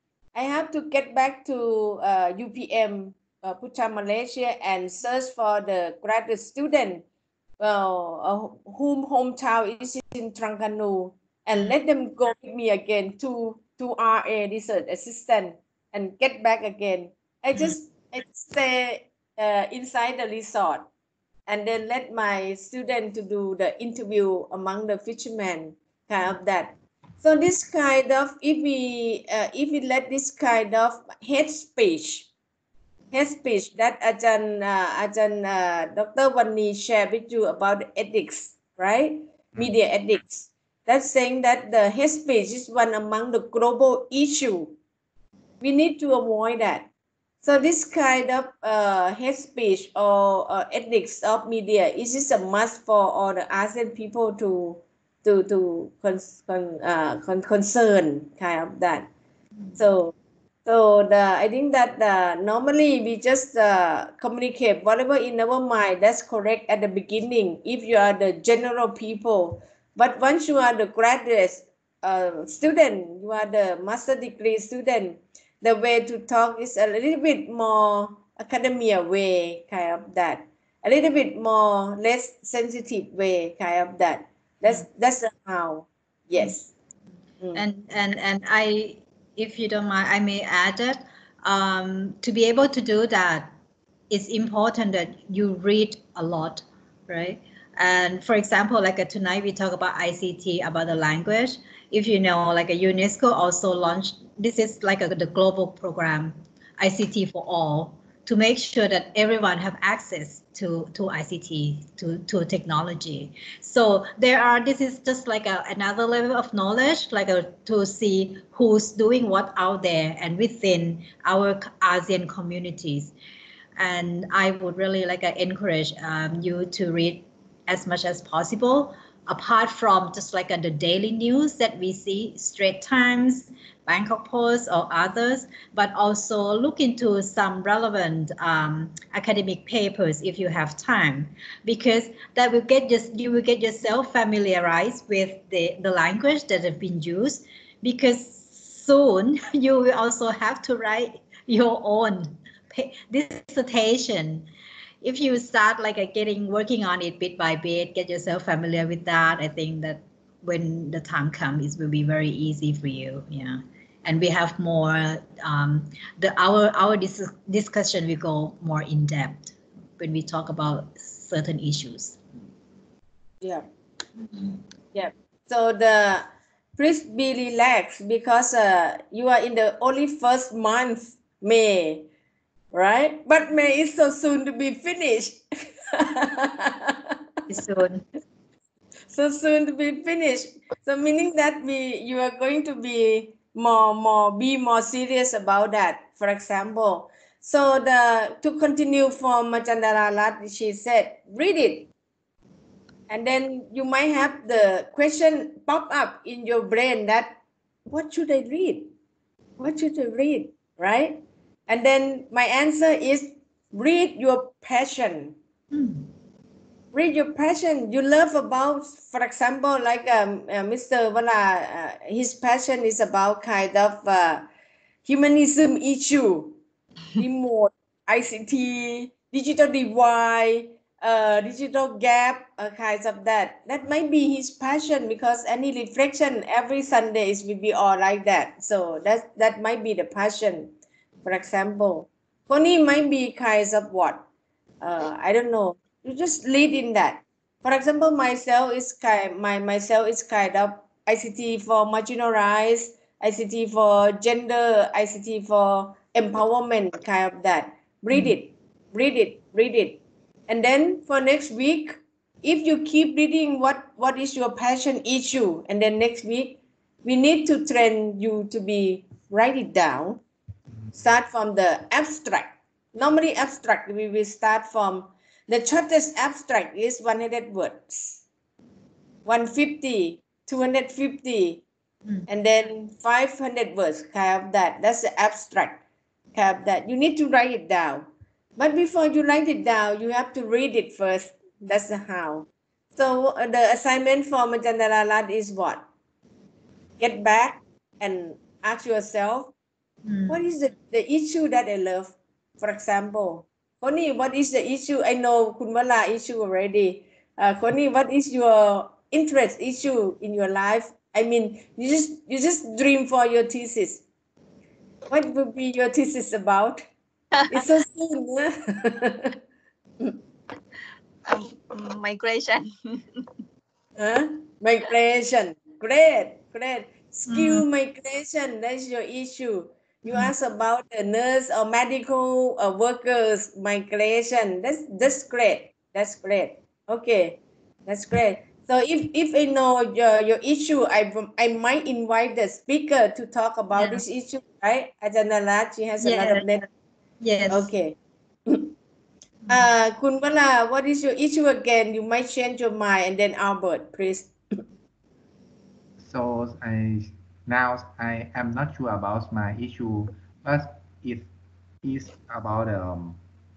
I have to get back to uh, U P M, uh, Putra, Malaysia, and search for the graduate student well, uh, whom hometown is in Terengganu, and let them go with me again to to R A research assistant and get back again. I just I stay uh, inside the resort and then let my student to do the interview among the fishermen, kind of that. So this kind of if we uh, if we let this kind of hate speech hate speech that Ajahn, uh, Ajahn uh, Doctor Vani shared with you about ethics, right? Media ethics. That's saying that the hate speech is one among the global issue. We need to avoid that. So this kind of uh, hate speech or uh, ethics of media is just a must for all the ASEAN people to to to con, con, uh, con, concern kind of that. So so the I think that uh, normally we just uh, communicate whatever in our mind. That's correct at the beginning. If you are the general people, but once you are the graduate uh, student, you are the master degree student. The way to talk is a little bit more academia way, kind of that. A little bit more less sensitive way, kind of that. That's that's how. Yes. Mm. And and and I, if you don't mind, I may add that um, to be able to do that, it's important that you read a lot, right? And for example, like uh, tonight we talk about I C T, about the language. If you know, like a UNESCO also launched, this is like a, the global program, I C T for all, to make sure that everyone have access to, to I C T, to, to technology. So there are, this is just like a, another level of knowledge, like a, to see who's doing what out there and within our ASEAN communities. And I would really like uh, encourage um, you to read as much as possible apart from just like uh, the daily news that we see, Straits Times, Bangkok Post, or others, but also look into some relevant um, academic papers if you have time, because that will get just you will get yourself familiarized with the, the language that have been used, because soon you will also have to write your own dissertation. If you start like a getting working on it bit by bit, get yourself familiar with that, I think that when the time comes, it will be very easy for you. Yeah, and we have more. Um, the our our dis discussion will go more in depth when we talk about certain issues. Yeah, yeah. So the please be relaxed because uh, you are in the only first month, May, right? But May is so soon to be finished. Soon. So soon to be finished. So meaning that we you are going to be more more be more serious about that. For example, so the to continue from Chandaralat, she said, read it. And then you might have the question pop up in your brain that what should I read? What should I read? Right? And then my answer is read your passion. Hmm. Read your passion you love about, for example, like um, uh, Mister Vala, uh, his passion is about kind of uh, humanism issue, remote, I C T, digital divide, uh, digital gap, uh, kinds of that. That might be his passion because any reflection every Sunday is will be all like that. So that that might be the passion, for example. Connie might be kinds of what? Uh, I don't know. You just lead in that. For example, myself is kind my myself is kind of I C T for marginalized, I C T for gender, I C T for empowerment, kind of that. Read it, read it, read it. And then for next week, if you keep reading what, what is your passion issue, and then next week, we need to train you to be write it down. Start from the abstract. Normally abstract, we will start from the shortest abstract is one hundred words. one hundred fifty, two hundred fifty, Mm. and then five hundred words, kind of that. That's the abstract, kind of that. You need to write it down. But before you write it down, you have to read it first. That's the how. So uh, the assignment for Majandalalat is what? Get back and ask yourself, Mm. what is the, the issue that I love? For example, Connie, what is the issue? I know Kunwala issue already. Uh, Connie, what is your interest issue in your life? I mean, you just you just dream for your thesis. What would be your thesis about? It's so soon. Huh? um, migration. Huh? Migration. Great, great. Skill Mm. migration, that's your issue. You Mm. ask about the nurse or medical uh, workers migration. That's that's great. That's great. Okay, that's great. So if if I know your, your issue, I I might invite the speaker to talk about Yeah. this issue, right? Ajanalat, she has a lot Yeah. of net. Yes. Okay. Uh, Kunwala, what is your issue again? You might change your mind, and then Albert, please. So I now I am not sure about my issue, but it is about um,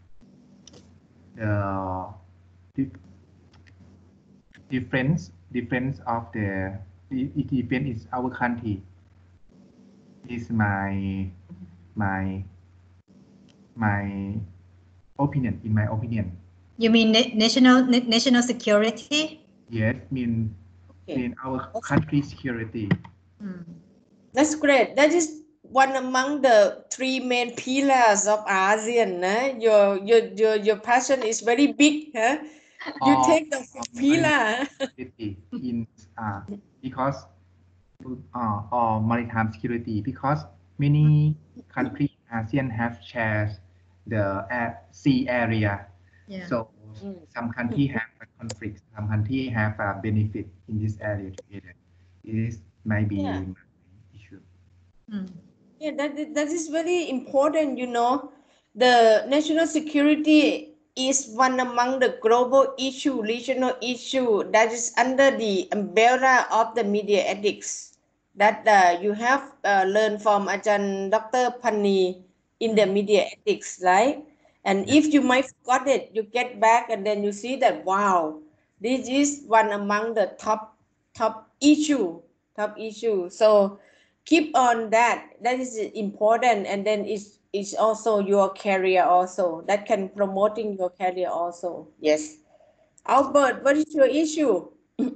the dif- difference difference of the it, it depends is our country is my my my opinion in my opinion. You mean na- national na- national security? Yes, mean Okay. mean our country security. Mm. That's great. That is one among the three main pillars of ASEAN. Huh? Your, your your your passion is very big. Huh? You Or, take the or pillar. security in uh, because uh, or maritime security because many countries ASEAN have shared the uh, sea area. Yeah. So Mm. some countries have a conflict, some countries have a benefit in this area together. This might be Yeah. my issue. Mm. Yeah, that is, that is very important. You know, the national security is one among the global issue, regional issue that is under the umbrella of the media ethics that uh, you have uh, learned from Ajahn Doctor Pani in the media ethics, right? And if you might forgot it, you get back and then you see that, wow, this is one among the top, top issue, top issue. So keep on that. That is important. And then it's, it's also your career also. That can promoting your career also. Yes. Albert, what is your issue?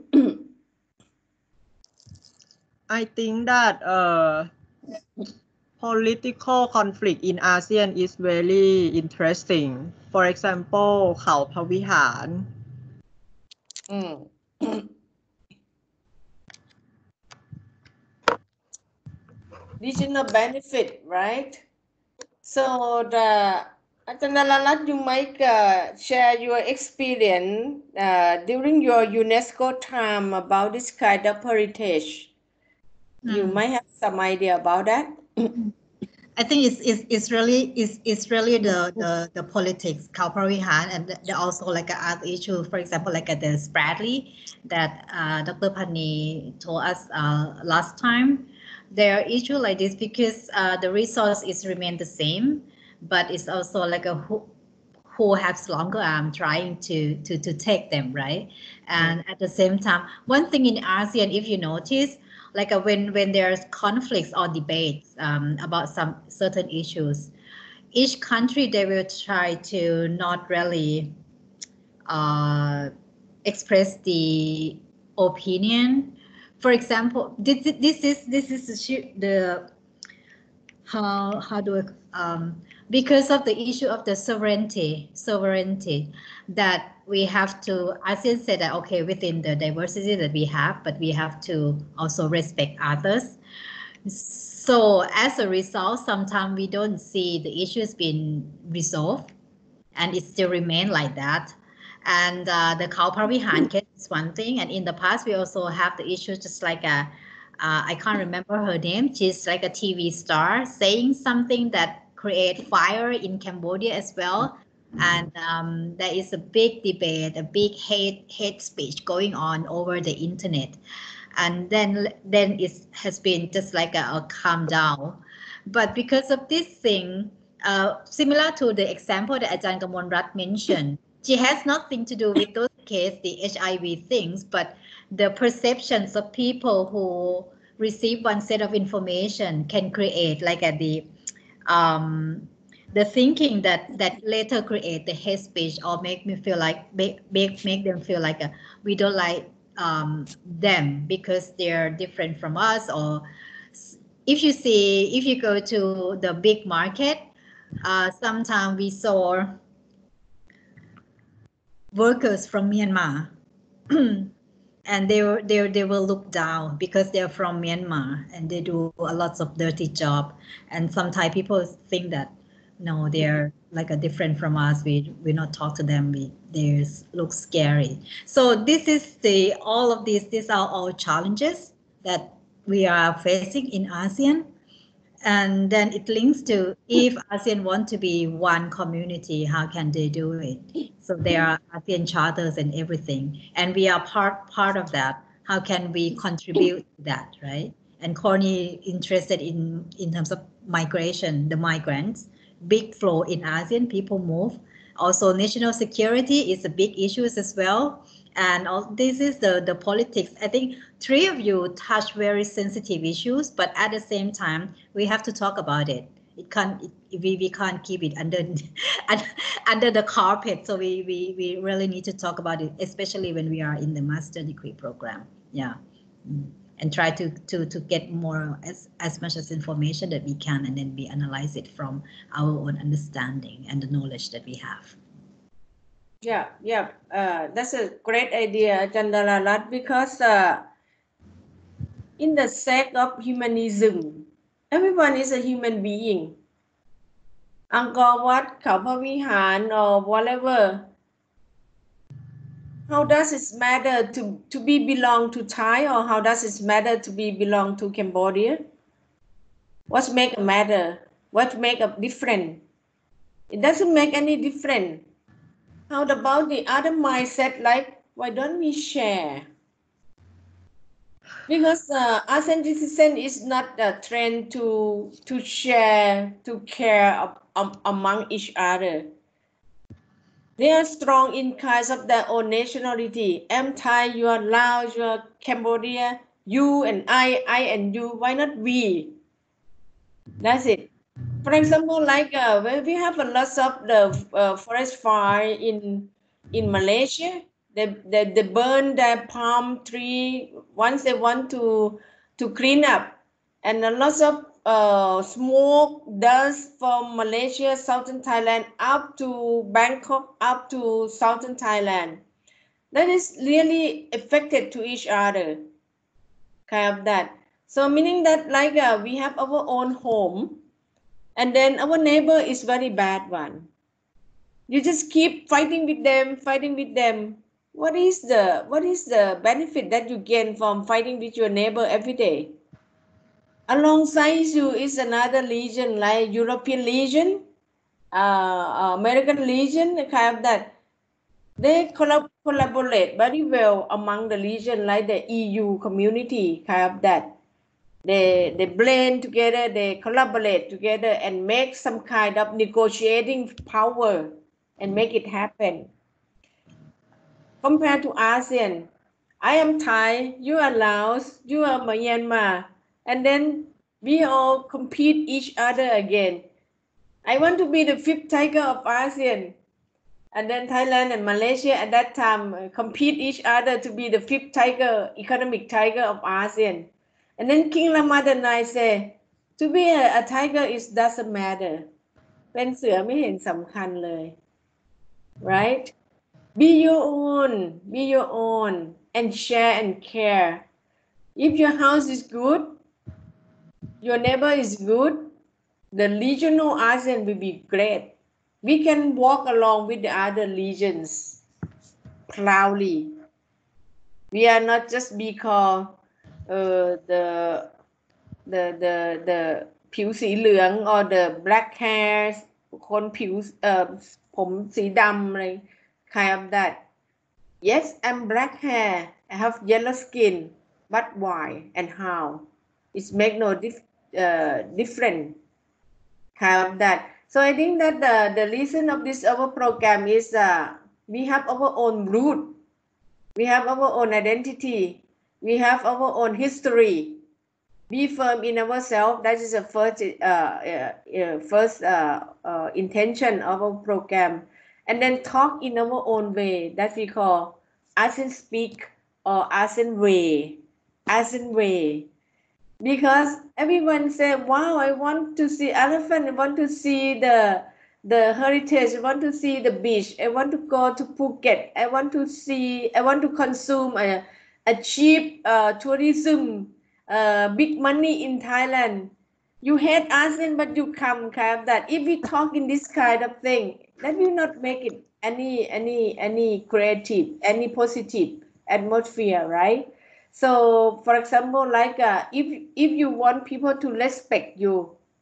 I think that uh, political conflict in ASEAN is very interesting. For example, Khao Phavihan. Mm. Regional benefit, right? So the Ajahn Nararat, you might uh, share your experience uh, during your UNESCO time about this kind of heritage. You Mm. might have some idea about that. I think it's it's, it's really it's, it's really the the, the politics, Khao Phavihan, and the, also like a other issue. For example, like at the Spratly that uh, Doctor Pani told us uh, last time. There are issue like this because uh, the resource is remain the same, but it's also like a who who has longer arm trying to to to take them, right? And at the same time, one thing in ASEAN, if you notice, like uh, when when there's conflicts or debates um, about some certain issues, each country they will try to not really uh, express the opinion. For example, this this is this is the, the how how do I, um, because of the issue of the sovereignty sovereignty that we have to ASEAN said that okay, within the diversity that we have, but we have to also respect others. So as a result, sometimes we don't see the issues being resolved and it still remain like that. And uh, the Khao Phavihan case is one thing, and in the past we also have the issue just like a uh, I can't remember her name. She's like a T V star saying something that create fire in Cambodia as well. And um, there is a big debate, a big hate hate speech going on over the internet. And then then it has been just like a, a calm down. But because of this thing, uh, similar to the example that Ajahn Kamonrat mentioned, she has nothing to do with those cases, the H I V things, but the perceptions of people who receive one set of information can create like a, the um, the thinking that that later create the hate speech or make me feel like make make, make them feel like a, we don't like um, them because they're different from us. Or if you see, if you go to the big market, uh, sometimes we saw workers from Myanmar and they were they, they will look down because they're from Myanmar and they do a lots of dirty job. And sometimes people think that no, they're like a different from us. We we not talk to them. We they look scary. So this is the all of these. These are all challenges that we are facing in ASEAN. And then it links to if ASEAN want to be one community, how can they do it? So there are ASEAN charters and everything, and we are part part of that. How can we contribute to that, right? And Corny interested in in terms of migration, the migrants, big flow in ASEAN, people move. Also, national security is a big issue as well. And all, this is the, the politics. I think three of you touch very sensitive issues, but at the same time, we have to talk about it. It can't, it, we, we can't keep it under under the carpet. So we, we, we really need to talk about it, especially when we are in the master degree program. Yeah. And try to, to, to get more, as, as much as information that we can, and then we analyze it from our own understanding and the knowledge that we have. Yeah, yeah, uh, that's a great idea, Ajahn Nararat, because uh, in the sake of humanism, everyone is a human being. Angkor Wat, Khao Phavihan, or whatever. How does it matter to, to be belong to Thai, or how does it matter to be belong to Cambodia? What make a matter? What make a difference? It doesn't make any difference. How about the other mindset, like, why don't we share? Because uh, ASEAN citizen is not a trend to to share, to care of, um, among each other. They are strong in kinds of their own nationality. I'm Thai, you are Laos, you are Cambodia, you and I, I and you. Why not we? That's it. For example, like uh, when we have a lot of the uh, forest fire in in Malaysia, they, they they burn their palm tree once they want to to clean up, and a lot of uh, smoke dust from Malaysia, southern Thailand, up to Bangkok, up to southern Thailand. That is really affected to each other, kind of that. So meaning that like uh, we have our own home, and then our neighbor is very bad one. You just keep fighting with them, fighting with them. What is the what is the benefit that you gain from fighting with your neighbor every day? Alongside you is another legion like European Legion, uh, American Legion, kind of that. They collab collaborate very well among the legion like the E U community, kind of that. They, they blend together, they collaborate together and make some kind of negotiating power and make it happen. Compared to ASEAN, I am Thai, you are Laos, you are Myanmar, and then we all compete each other again. I want to be the fifth tiger of ASEAN. And then Thailand and Malaysia at that time uh, compete each other to be the fifth tiger, economic tiger of ASEAN. And then King Ramadan say, to be a, a tiger is doesn't matter. เป็นเสือไม่เห็นสำคัญเลย right? Be your own, be your own, and share and care. If your house is good, your neighbor is good, the regional ASEAN will be great. We can walk along with the other legions proudly. We are not just be called uh, the the the the ผิวสีเหลือง or the black hairs คนผิวเอ่อผมสีดำอะไร kind of that. Yes, I'm black hair. I have yellow skin, but why and how? It make no dif uh, different. Kind of that. So I think that the, the reason of this our program is uh, we have our own root, we have our own identity, we have our own history. Be firm in ourselves. That is the first uh, uh, uh, first uh, uh, intention of our program, and then talk in our own way that we call ASEAN speak or ASEAN way, ASEAN way. Because everyone say, wow, I want to see elephant, I want to see the the heritage, I want to see the beach, I want to go to Phuket, I want to see, I want to consume a, a cheap uh, tourism, uh, big money in Thailand. You hate ASEAN, but you come, kind of that. If we talk in this kind of thing, that will not make it any any any creative, any positive atmosphere, right? So, for example, like uh, if if you want people to respect you,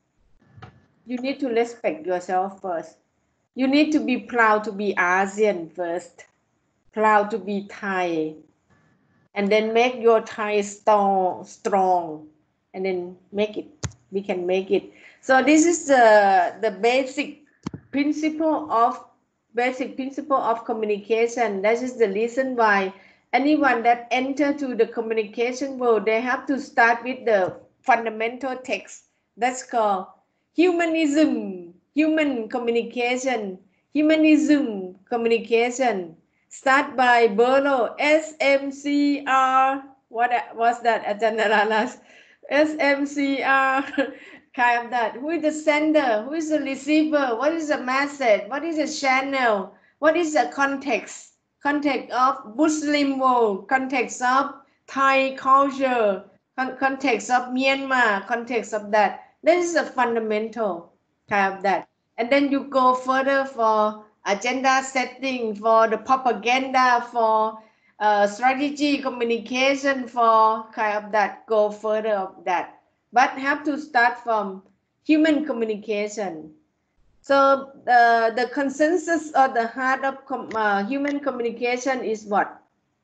you need to respect yourself first. You need to be proud to be ASEAN first, proud to be Thai, and then make your Thai strong, strong, and then make it. We can make it. So this is the the basic principle of basic principle of communication. That is the reason why anyone that enter to the communication world, they have to start with the fundamental text. That's called humanism, human communication, humanism communication. Start by Berlo, S M C R. What was that, Ajahn Naralas? S M C R. Kind of that. Who is the sender? Who is the receiver? What is the message? What is the channel? What is the context? Context of Muslim world, context of Thai culture, con context of Myanmar, context of that. This is a fundamental kind of that. And then you go further for agenda setting, for the propaganda, for uh, strategy, communication, for kind of that. Go further of that. But have to start from human communication. So uh, the consensus or the heart of com uh, human communication is what?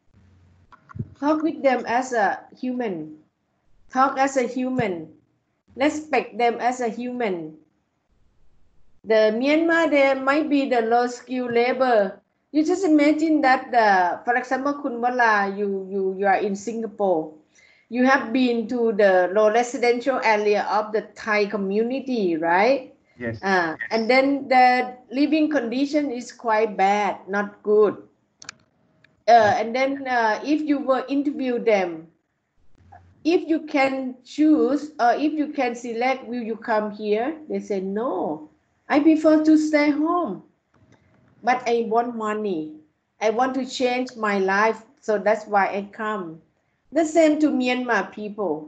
Talk with them as a human. Talk as a human. Respect them as a human. The Myanmar, there might be the low skill labor. You just imagine that, the, for example, Kun Wala, you, you, you are in Singapore. You have been to the low residential area of the Thai community, right? Yes. Uh, and then the living condition is quite bad, not good. Uh, and then uh, if you were interview them, if you can choose or if you can select, will you come here? They say, no, I prefer to stay home, but I want money. I want to change my life, so that's why I come. The same to Myanmar people.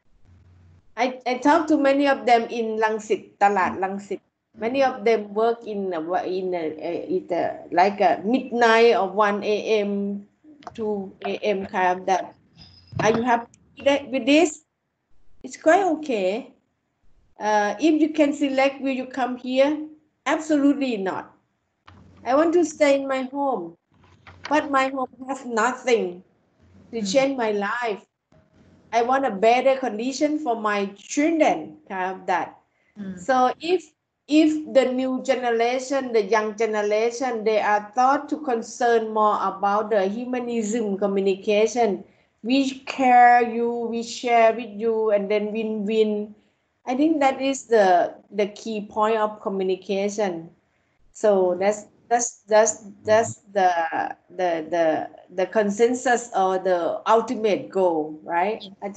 I, I talk to many of them in Langsit, Talat Langsit. Many of them work in a, in a, in a, like a midnight or one A M, two A M kind of that. Are you happy with this? It's quite okay. Uh, if you can select, will you come here? Absolutely not. I want to stay in my home, but my home has nothing to change my life. I want a better condition for my children, kind of that. Mm. So if if the new generation, the young generation, they are thought to concern more about the humanism communication, we care you, we share with you, and then win-win. I think that is the the key point of communication. So that's that's that's that's the the the the consensus or the ultimate goal, right? I,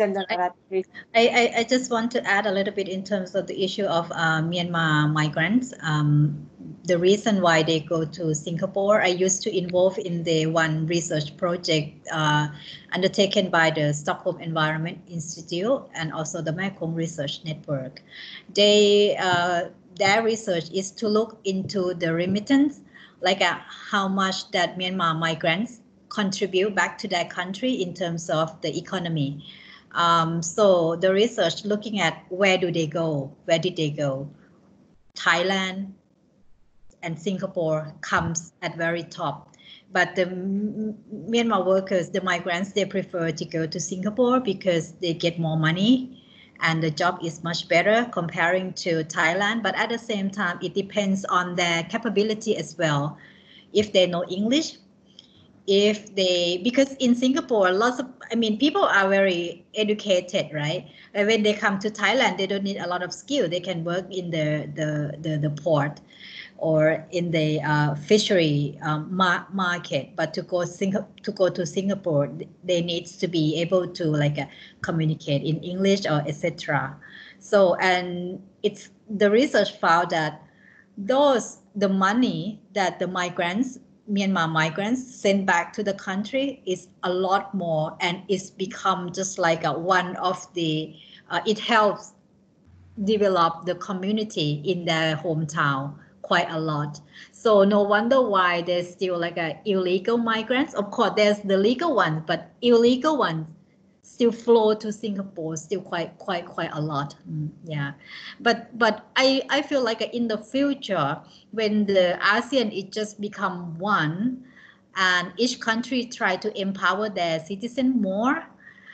I, I just want to add a little bit in terms of the issue of uh, Myanmar migrants. Um, the reason why they go to Singapore, I used to involve in the one research project uh, undertaken by the Stockholm Environment Institute and also the Mekong Research Network. They uh, their research is to look into the remittance, like uh, how much that Myanmar migrants contribute back to their country in terms of the economy. Um, so the research looking at where do they go, where did they go? Thailand and Singapore comes at very top. But the Myanmar workers, the migrants, they prefer to go to Singapore because they get more money and the job is much better comparing to Thailand. But at the same time, it depends on their capability as well. If they know English, if they, because in Singapore, lots of, I mean, people are very educated, right? And when they come to Thailand, they don't need a lot of skill. They can work in the, the, the, the port or in the uh, fishery um, ma market, but to go Sing to go to Singapore, they need to be able to like uh, communicate in English or et cetera. So, and it's the research found that those the money that the migrants, Myanmar migrants, send back to the country is a lot more, and it's become just like a one of the. Uh, it helps develop the community in their hometown quite a lot. So no wonder why there's still like a illegal migrants. Of course, there's the legal ones, but illegal ones still flow to Singapore, still quite quite quite a lot. Mm, yeah, but but I I feel like in the future when the ASEAN it just become one, and each country try to empower their citizens more.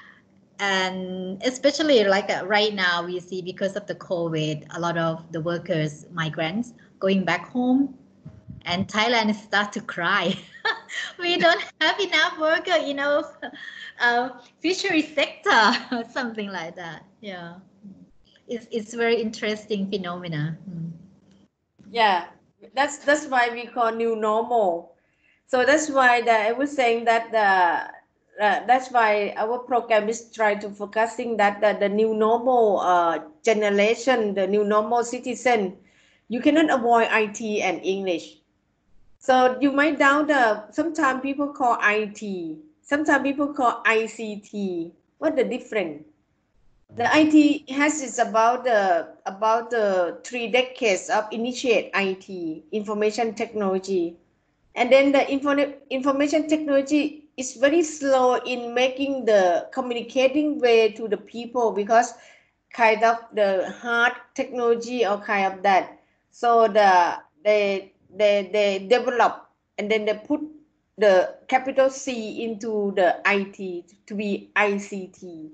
And especially like uh, right now we see because of the COVID, a lot of the workers, migrants going back home, and Thailand start to cry. We don't have enough worker, you know, uh, fishery sector, something like that. Yeah, it's it's very interesting phenomena. Mm. Yeah, that's that's why we call new normal. So that's why the, I was saying that the. Uh, that's why our program is trying to focusing that the, the new normal uh, generation, the new normal citizen, you cannot avoid I T and English. So you might doubt the, sometimes people call I T, sometimes people call I C T. What the difference? The I T has is about the about the three decades of initiate I T, information technology, and then the info, information technology is very slow in making the communicating way to the people because kind of the hard technology or kind of that. So the they they they develop and then they put the capital C into the I T to be I C T.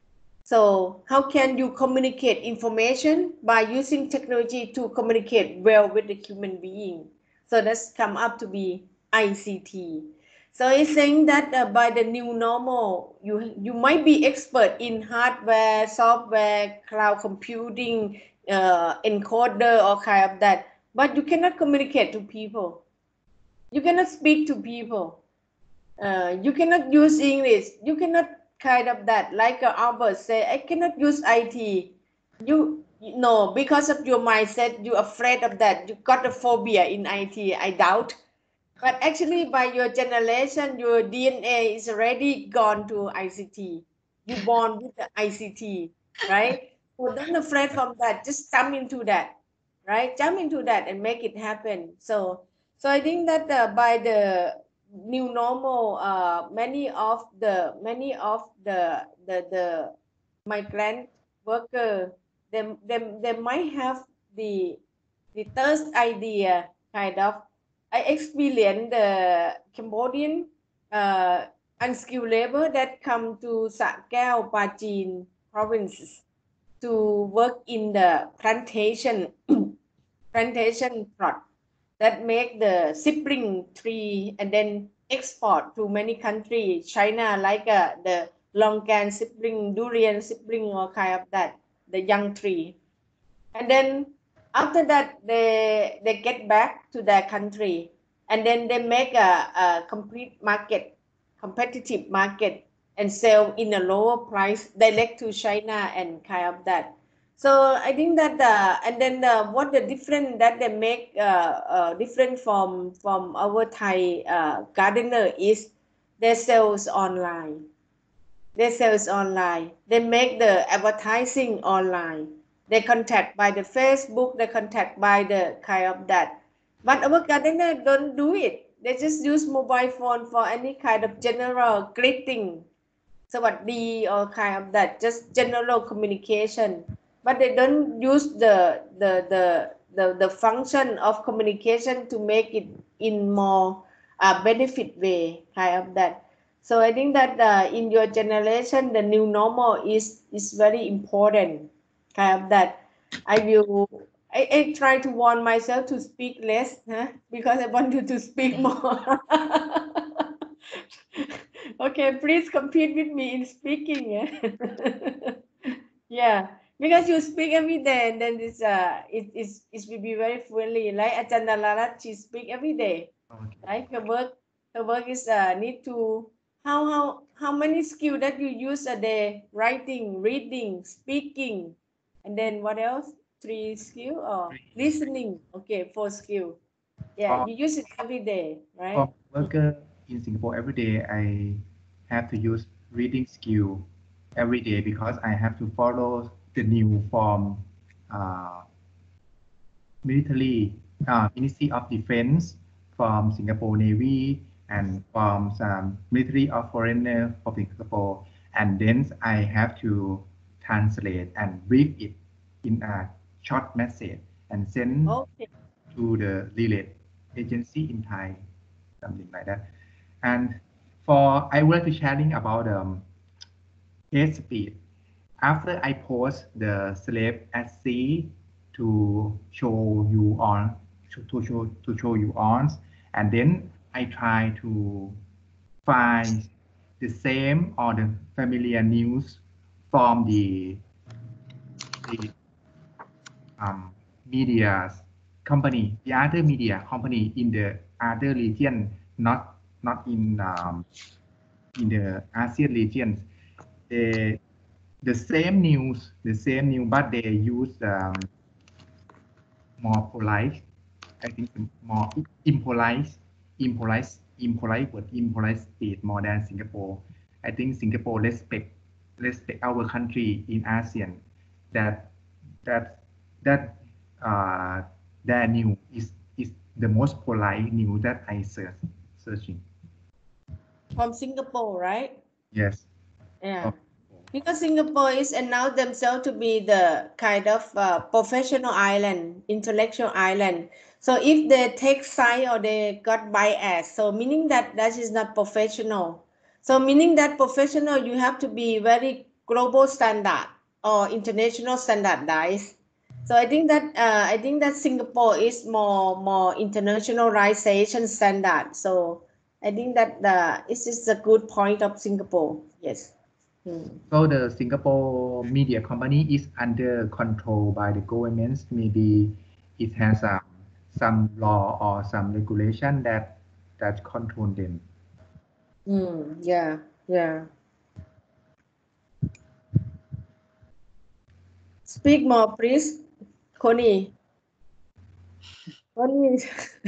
So how can you communicate information by using technology to communicate well with the human being? So that's come up to be I C T. So it's saying that uh, by the new normal, you you might be expert in hardware, software, cloud computing, uh, encoder, or kind of that, but you cannot communicate to people. You cannot speak to people. Uh, you cannot use English. You cannot kind of that. Like uh, Albert say, I cannot use I T. You, you know, because of your mindset, you're afraid of that. You got a phobia in I T. I doubt. But actually, by your generation, your D N A is already gone to I C T. You born with the I C T, right? So don't afraid from that. Just jump into that, right? Jump into that and make it happen. So, so I think that uh, by the new normal, uh, many of the many of the the the migrant worker, they they they might have the the first idea kind of. I experienced the Cambodian uh, unskilled labor that come to Sa Kaeo, Pachin provinces to work in the plantation plantation plot that make the sibling tree and then export to many countries. China like uh, the longan sibling, durian sibling, or kind of that, the young tree. And then after that they they get back to their country and then they make a, a complete market, competitive market, and sell in a lower price direct to China and kind of that. So I think that uh, and then uh, what the different that they make uh, uh, different from from our Thai uh, gardener is they sells online. They sells online. They make the advertising online. They contact by the Facebook. They contact by the kind of that. But our gardener don't do it. They just use mobile phone for any kind of general greeting, สวัสดี or kind of that, just general communication. But they don't use the the the the, the function of communication to make it in more uh, benefit way, kind of that. So I think that uh, in your generation, the new normal is is very important, kind of that. I will I, I try to warn myself to speak less, huh? Because I want you to speak more. Okay, please compete with me in speaking. Yeah, yeah, because you speak every day, and then it's uh, it is it will be very friendly. Like Ajahn Lara, she speak every day. Okay. Right, her work, her work is uh need to how how how many skill that you use a day? Writing, reading, speaking, and then what else? Three skill or listening? Okay, four skill. Yeah, For, you use it every day, right? for worker in Singapore every day, I have to use reading skill every day because I have to follow the new form uh, military uh, Ministry of Defense from Singapore Navy and from some military of foreigner of Singapore, and then I have to translate and read it in a short message and send Okay. to the related agency in Thai, something like that. And for I would like to sharing about um, hate speed. After I post the slave at sea to show you on to, to show to show you on, and then I try to find the same or the familiar news from the the um, media company, the other media company in the other region, not not in um, in the ASEAN regions. They the same news, the same news, but they use um, more polite. I think more impolite, impolite, impolite word, impolite speed more than Singapore. I think Singapore respect respect our country in ASEAN. That that that uh, their news is is the most polite news that I search searching. From Singapore, right? Yes. Yeah. because Singapore is announced themselves to be the kind of uh, professional island, intellectual island. So if they take side or they got bias, so meaning that that is not professional. So meaning that professional, you have to be very global standard or international standardized. So I think that uh, I think that Singapore is more more internationalization standard. So I think that the this is a good point of Singapore. Yes. Hmm. So the Singapore media company is under control by the government. Maybe it has um, some law or some regulation that that control them. Mm, yeah, yeah. Speak more, please, Connie. Connie.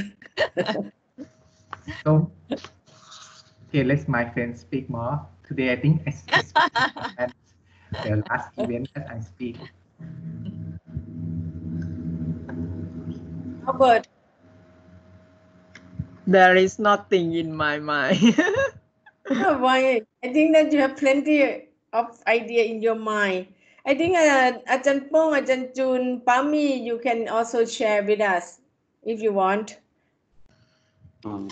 So, okay, let's my friend speak more. Today, I think I speak and the last event that I speak. Albert. There is nothing in my mind. Oh, why? I think that you have plenty of idea in your mind. I think uh, Ajahn Pong, Ajahn Jun, Pami, you can also share with us if you want. Um,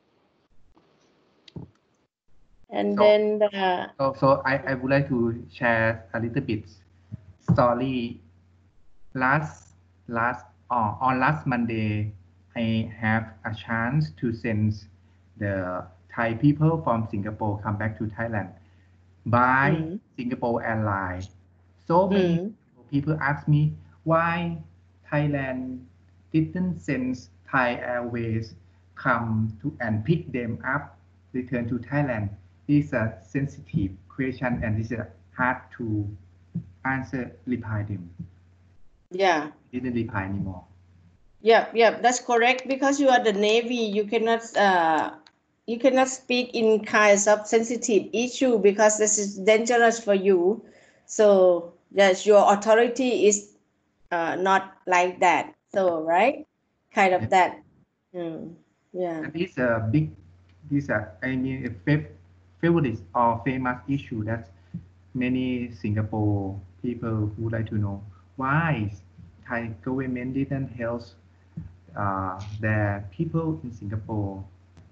And So- then uh, So, so I, I would like to share a little bit story. Last last uh, on last Monday, I have a chance to send the Thai people from Singapore come back to Thailand by Mm. Singapore Airlines. So many Mm. people ask me why Thailand didn't send Thai Airways come to and pick them up, return to Thailand. This is a sensitive question and this is hard to answer, reply them. yeah. Didn't reply anymore. Yeah, yeah, that's correct. Because you are the Navy, you cannot uh, you cannot speak in kinds of sensitive issue because this is dangerous for you. So yes, your authority is uh, not like that. So right, kind of Yeah. that. Mm, yeah. And this a big, this a I mean a fav- favorite or famous issue that many Singapore people would like to know why Thai government didn't help uh, their people in Singapore.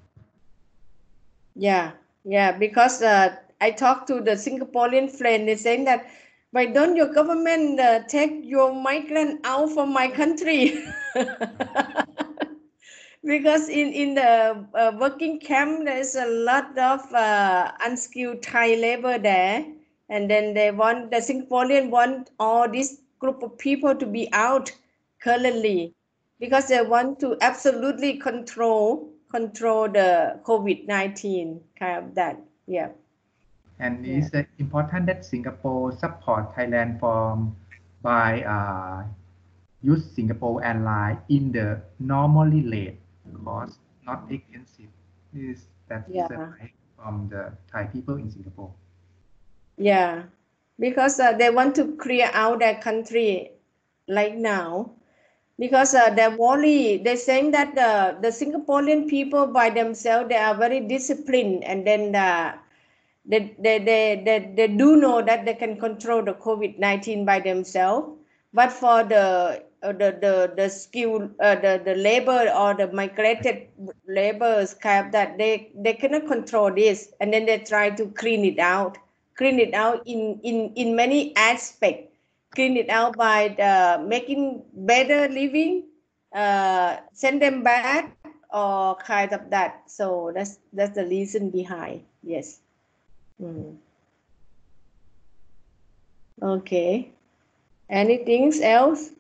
Yeah, yeah, because uh, I talked to the Singaporean friend, they're saying that why don't your government uh, take your migrant out from my country? Because in, in the uh, working camp, there's a lot of uh, unskilled Thai labor there. And then they want, the Singaporean want all this group of people to be out currently because they want to absolutely control control the COVID nineteen, kind of that. Yeah. And Yeah. it's uh, important that Singapore support Thailand from by uh, use Singapore Airlines in the normally rate cost, not expensive. This that is Yeah. a right from the Thai people in Singapore. Yeah, because uh, they want to clear out their country like now. Because uh, they're worried, they're saying that the, the Singaporean people by themselves, they are very disciplined, and then uh, they, they, they, they, they do know that they can control the COVID nineteen by themselves. But for the uh, the, the, the skill, uh, the, the labor or the migrated laborers, kind of that, they, they cannot control this, and then they try to clean it out, clean it out in, in, in many aspects. Clean it out by the making better living, uh, send them back, or kind of that. So that's that's the reason behind. Yes. Mm. Okay. Anything else?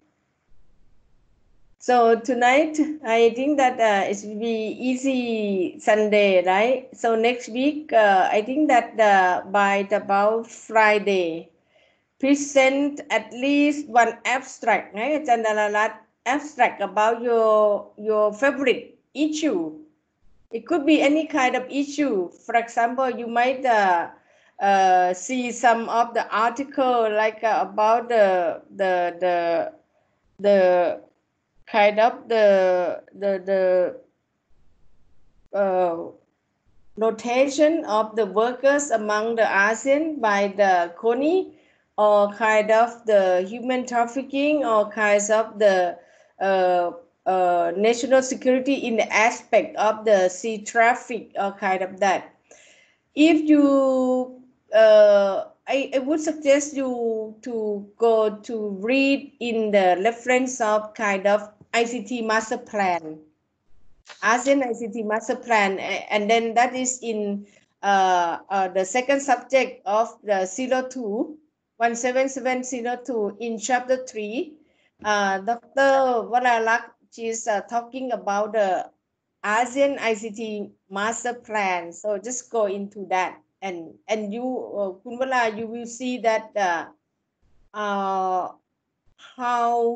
So tonight, I think that uh, it will be easy Sunday, right? So next week, uh, I think that uh, by the about Friday, present at least one abstract, right? General abstract about your your favorite issue. It could be any kind of issue. For example, you might uh, uh, see some of the article like uh, about the the the the kind of the the the uh, notation of the workers among the ASEAN by the C O N I, or kind of the human trafficking, or kinds of the uh, uh, national security in the aspect of the sea traffic, or kind of that. If you, uh, I, I would suggest you to go to read in the reference of kind of I C T master plan, ASEAN I C T master plan, and then that is in uh, uh, the second subject of the zero two, one seven seven zero two in chapter three. Uh, Doctor Varalak is uh, talking about the ASEAN I C T master plan. So just go into that, and and you, uh, Kunwala, you will see that uh, uh, how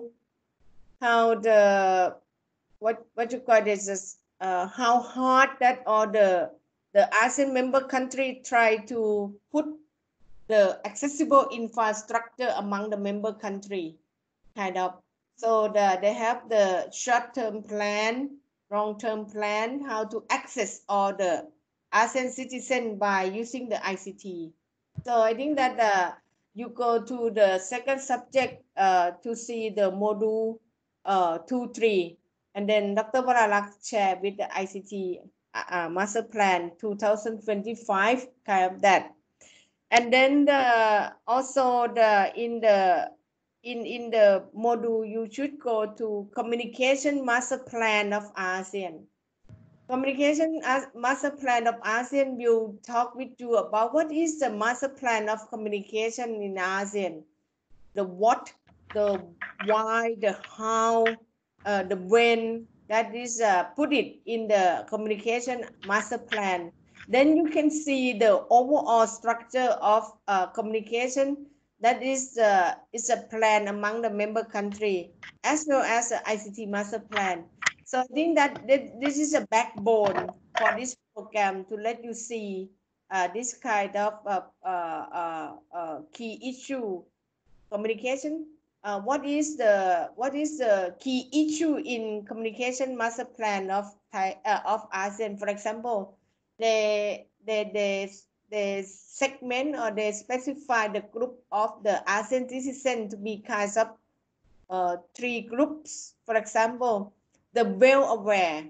how the what what you call this is uh, how hard that or the the ASEAN member country try to put the accessible infrastructure among the member country, kind of. So the, they have the short-term plan, long-term plan, how to access all the ASEAN citizen by using the I C T. So I think that uh, you go to the second subject uh, to see the module uh, two, three, and then Doctor Varalak share with the I C T uh, uh, master plan two thousand twenty-five, kind of that. And then the also the in the in in the module you should go to communication master plan of ASEAN. Communication as master plan of ASEAN will talk with you about what is the master plan of communication in ASEAN, the what, the why, the how, uh, the when. That is uh, put it in the communication master plan. Then you can see the overall structure of uh, communication. That is uh, is a plan among the member country, as well as the I C T master plan. So I think that this is a backbone for this program to let you see uh, this kind of uh, uh, uh, uh, key issue. Communication. Uh, what is the what is the key issue in communication master plan of Thai, uh, of ASEAN? For example, they they they they segment or they specify the group of the ASEAN citizen to be kinds of uh, three groups. For example, the well-aware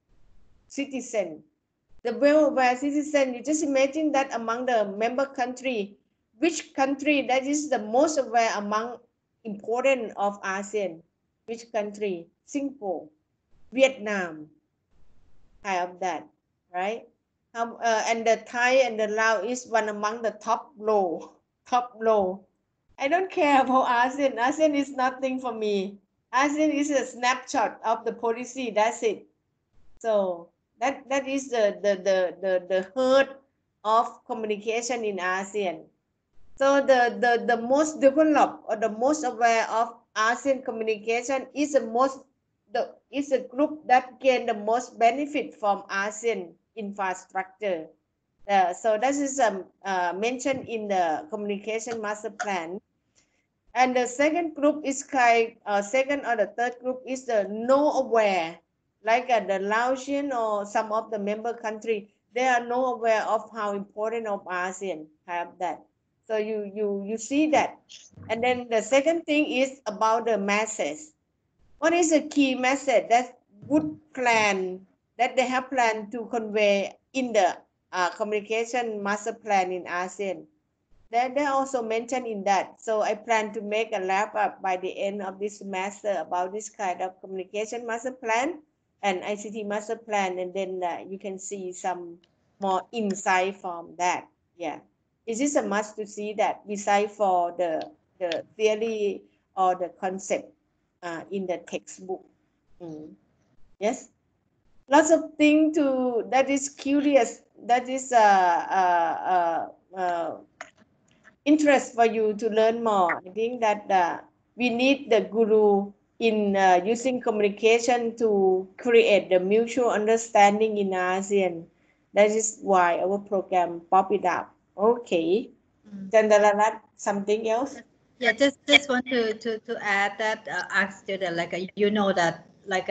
citizen. The well-aware citizen. You just imagine that among the member country, which country that is the most aware among important of ASEAN? Which country? Singapore, Vietnam, kind of that, right? Um, uh, and the Thai and the Lao is one among the top low, top low. I don't care about ASEAN. ASEAN is nothing for me. ASEAN is a snapshot of the policy. That's it. So that that is the the the the, the heart of communication in ASEAN. So the, the, the most developed or the most aware of ASEAN communication is the most the is a group that gain the most benefit from ASEAN infrastructure. Uh, so that is um, uh, mentioned in the communication master plan. And the second group is kind uh, second or the third group is the no aware, like uh, the Laotian or some of the member country. They are no aware of how important of ASEAN have that. So you you you see that. And then the second thing is about the message. What is the key message that would plan that they have planned to convey in the uh, communication master plan in ASEAN? They they also mentioned in that. So I plan to make a lab up by the end of this semester about this kind of communication master plan and I C T master plan, and then uh, you can see some more insight from that. Yeah. Is this a must to see that beside for the, the theory or the concept uh, in the textbook? Mm. Yes. Lots of things to that is curious. That is uh, uh, uh, uh, interest for you to learn more. I think that uh, we need the guru in uh, using communication to create the mutual understanding in ASEAN. That is why our program pop it up. Okay. Mm. Chandalarat, something else? Yeah, just just want to to to add that uh, ask student like uh, you know that like uh,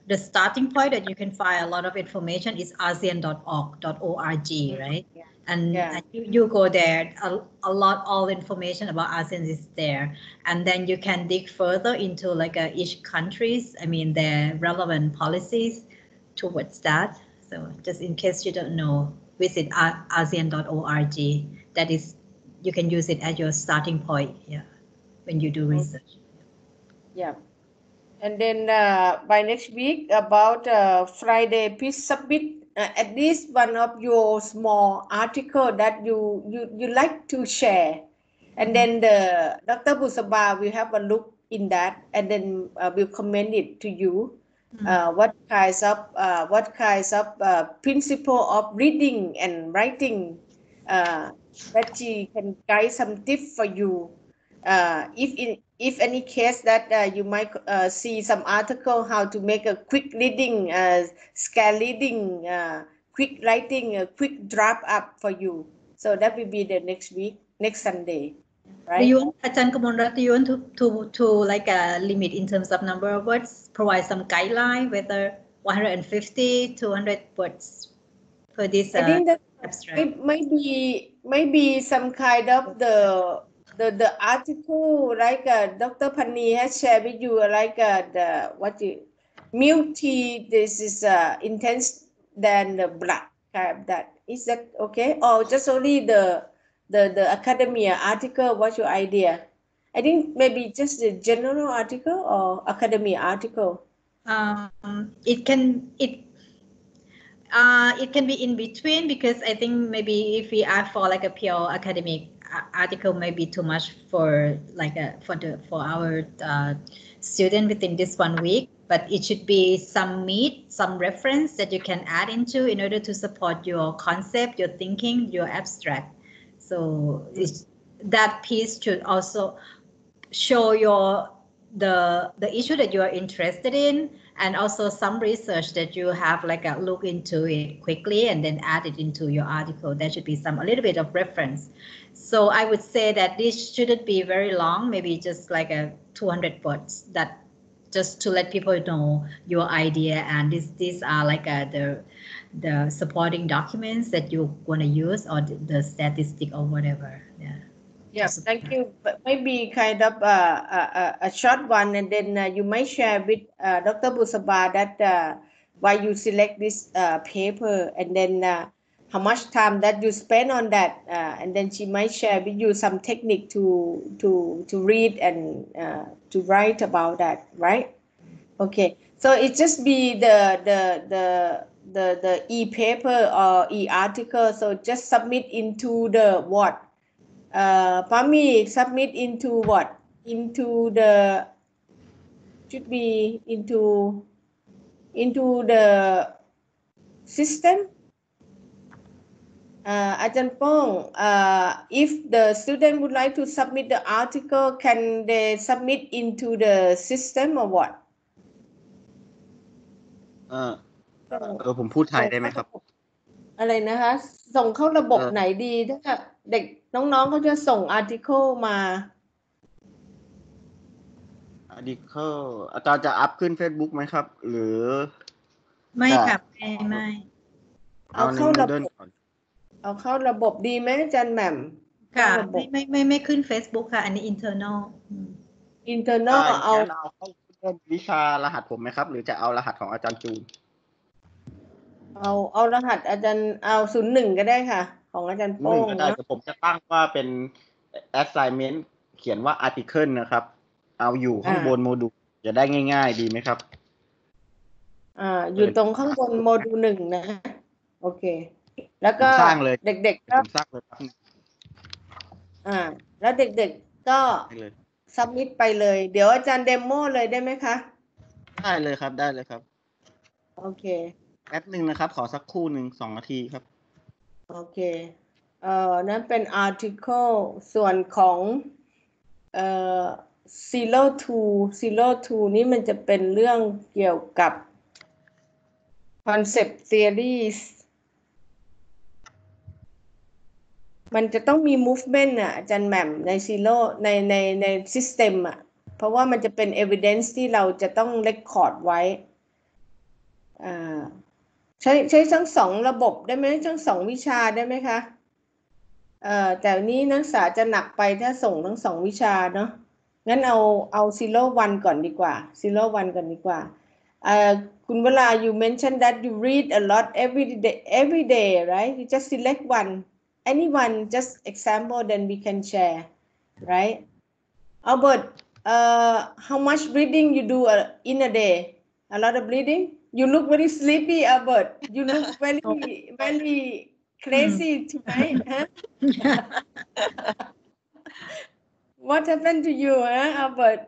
the starting point that you can find a lot of information is asean dot org dot org, right? Yeah. And, Yeah. and you, you go there, a, a lot, all the information about ASEAN is there. And then you can dig further into like uh, each countries, I mean, their relevant policies towards that. So just in case you don't know, visit asean dot org. That is, you can use it as your starting point, yeah, when you do research. Yeah. And then uh, by next week, about uh, Friday, please submit uh, at least one of your small article that you you you like to share, and then the Doctor Busaba will have a look in that, and then uh, will comment it to you. Uh, what kinds of uh, what kinds of uh, principle of reading and writing uh, that she can guide some tips for you. Uh, if in if any case that uh, you might uh, see some article how to make a quick reading, uh, scan reading, uh, quick writing, a quick draft up for you. So that will be the next week, next Sunday, right? Do you want, Ajahn Kamonrat, do you want to, to, to like a limit in terms of number of words, provide some guideline, whether one hundred fifty, two hundred words for this uh, I think that abstract? it might be maybe some kind of the the the article like uh, Doctor Pani has shared with you, like uh, the what you milk tea. This is uh, intense than the black kind of that. Is that okay? Or just only the the the academia article? What's your idea? I think maybe just the general article or academia article. Um, it can it uh, it can be in between, because I think maybe if we ask for like a pure academic article, may be too much for like a for the for our uh, student within this one week. But it should be some meat, some reference that you can add into in order to support your concept, your thinking, your abstract. So it's, that piece should also show your the the issue that you are interested in, and also some research that you have like a look into it quickly and then add it into your article. There should be some a little bit of reference. So I would say that this shouldn't be very long, maybe just like a two hundred words, that just to let people know your idea, and this these are like a, the the supporting documents that you want to use, or the, the statistic or whatever. Yeah. Yeah, thank you. But maybe kind of uh, a, a, a short one, and then uh, you might share with uh, Doctor Busaba that uh, why you select this uh, paper, and then uh, how much time that you spend on that, uh, and then she might share with you some technique to to to read and uh, to write about that, right? Okay, so it just be the the the the the e-paper or e-article. So just submit into the what? Uh, Pami, submit into what? Into the should be into into the system. Uh, Ajahn Pong, uh, if the student would like to submit the article, can they submit into the system or what? เออเออผมพูดไทยได้ไหมครับอะไรนะคะ ส่งเข้าระบบไหนดีถ้าเด็กน้องๆเขาจะส่ง article มา article อาจารย์จะอัพขึ้น Facebook ไหมครับ หรือไม่ค่ะไม่ไม่เอาเข้าระบบเอาเข้าระบบดีไหมอาจารย์แหม่มค่ะไม่ไม่ไม่ไม่ขึ้น Facebook ค่ะ อันนี้ internal internal เอาเอาเข้าวิชารหัสผมไหมครับ หรือจะเอารหัสของอาจารย์จูนเอาเอารหัสอาจารย์เอาศูนย์หนึ่งก็ได้ค่ะ ของอาจารย์โป้งก็ได้แต่ผมจะตั้งว่าเป็น assignment เขียนว่า article นะครับ เอาอยู่ข้างบนโมดูลจะได้ง่ายๆดีไหมครับอ่าอยู่ตรงข้างบนโมดูลหนึ่งนะโอเคแล้วก็สร้างเลยเด็กๆก็ผมสร้างเลยครับอ่าแล้วเด็กๆก็ซับมิตไปเลยเดี๋ยวอาจารย์เดโมเลยได้ไหมคะได้เลยครับได้เลยครับโอเคแป๊บหนึ่งนะครับขอสักครู่หนึ่งสองนาทีครับโอเคเอ่อนั้นเป็น article ส่วนของเอ่อ zero two zero two นี่มันจะเป็นเรื่องเกี่ยวกับ concept theories มันจะต้องมี movement อ่ะอาจารย์แหม่มใน zero ในในใน system อ่ะเพราะว่ามันจะเป็น evidence ที่เราจะต้อง record ไว้อ่าใช้ใช้ทั้งสองระบบได้ไหมทั้งสองวิชาได้ไหมคะเอ่อแต่นี้นักศึกษาจะหนักไปถ้าส่งทั้งสองวิชาเนาะงั้นเอาเอาซีโร่วันก่อนดีกว่าซีโร่วันก่อนดีกว่าเอ่อคุณเวลา you mentioned that you read a lot every day every day right you just select one anyone just example then we can share right Albert uh how much reading you do uh, in a day a lot of reading you look very sleepy Albert you look very very crazy tonight huh what happened to you huh Albert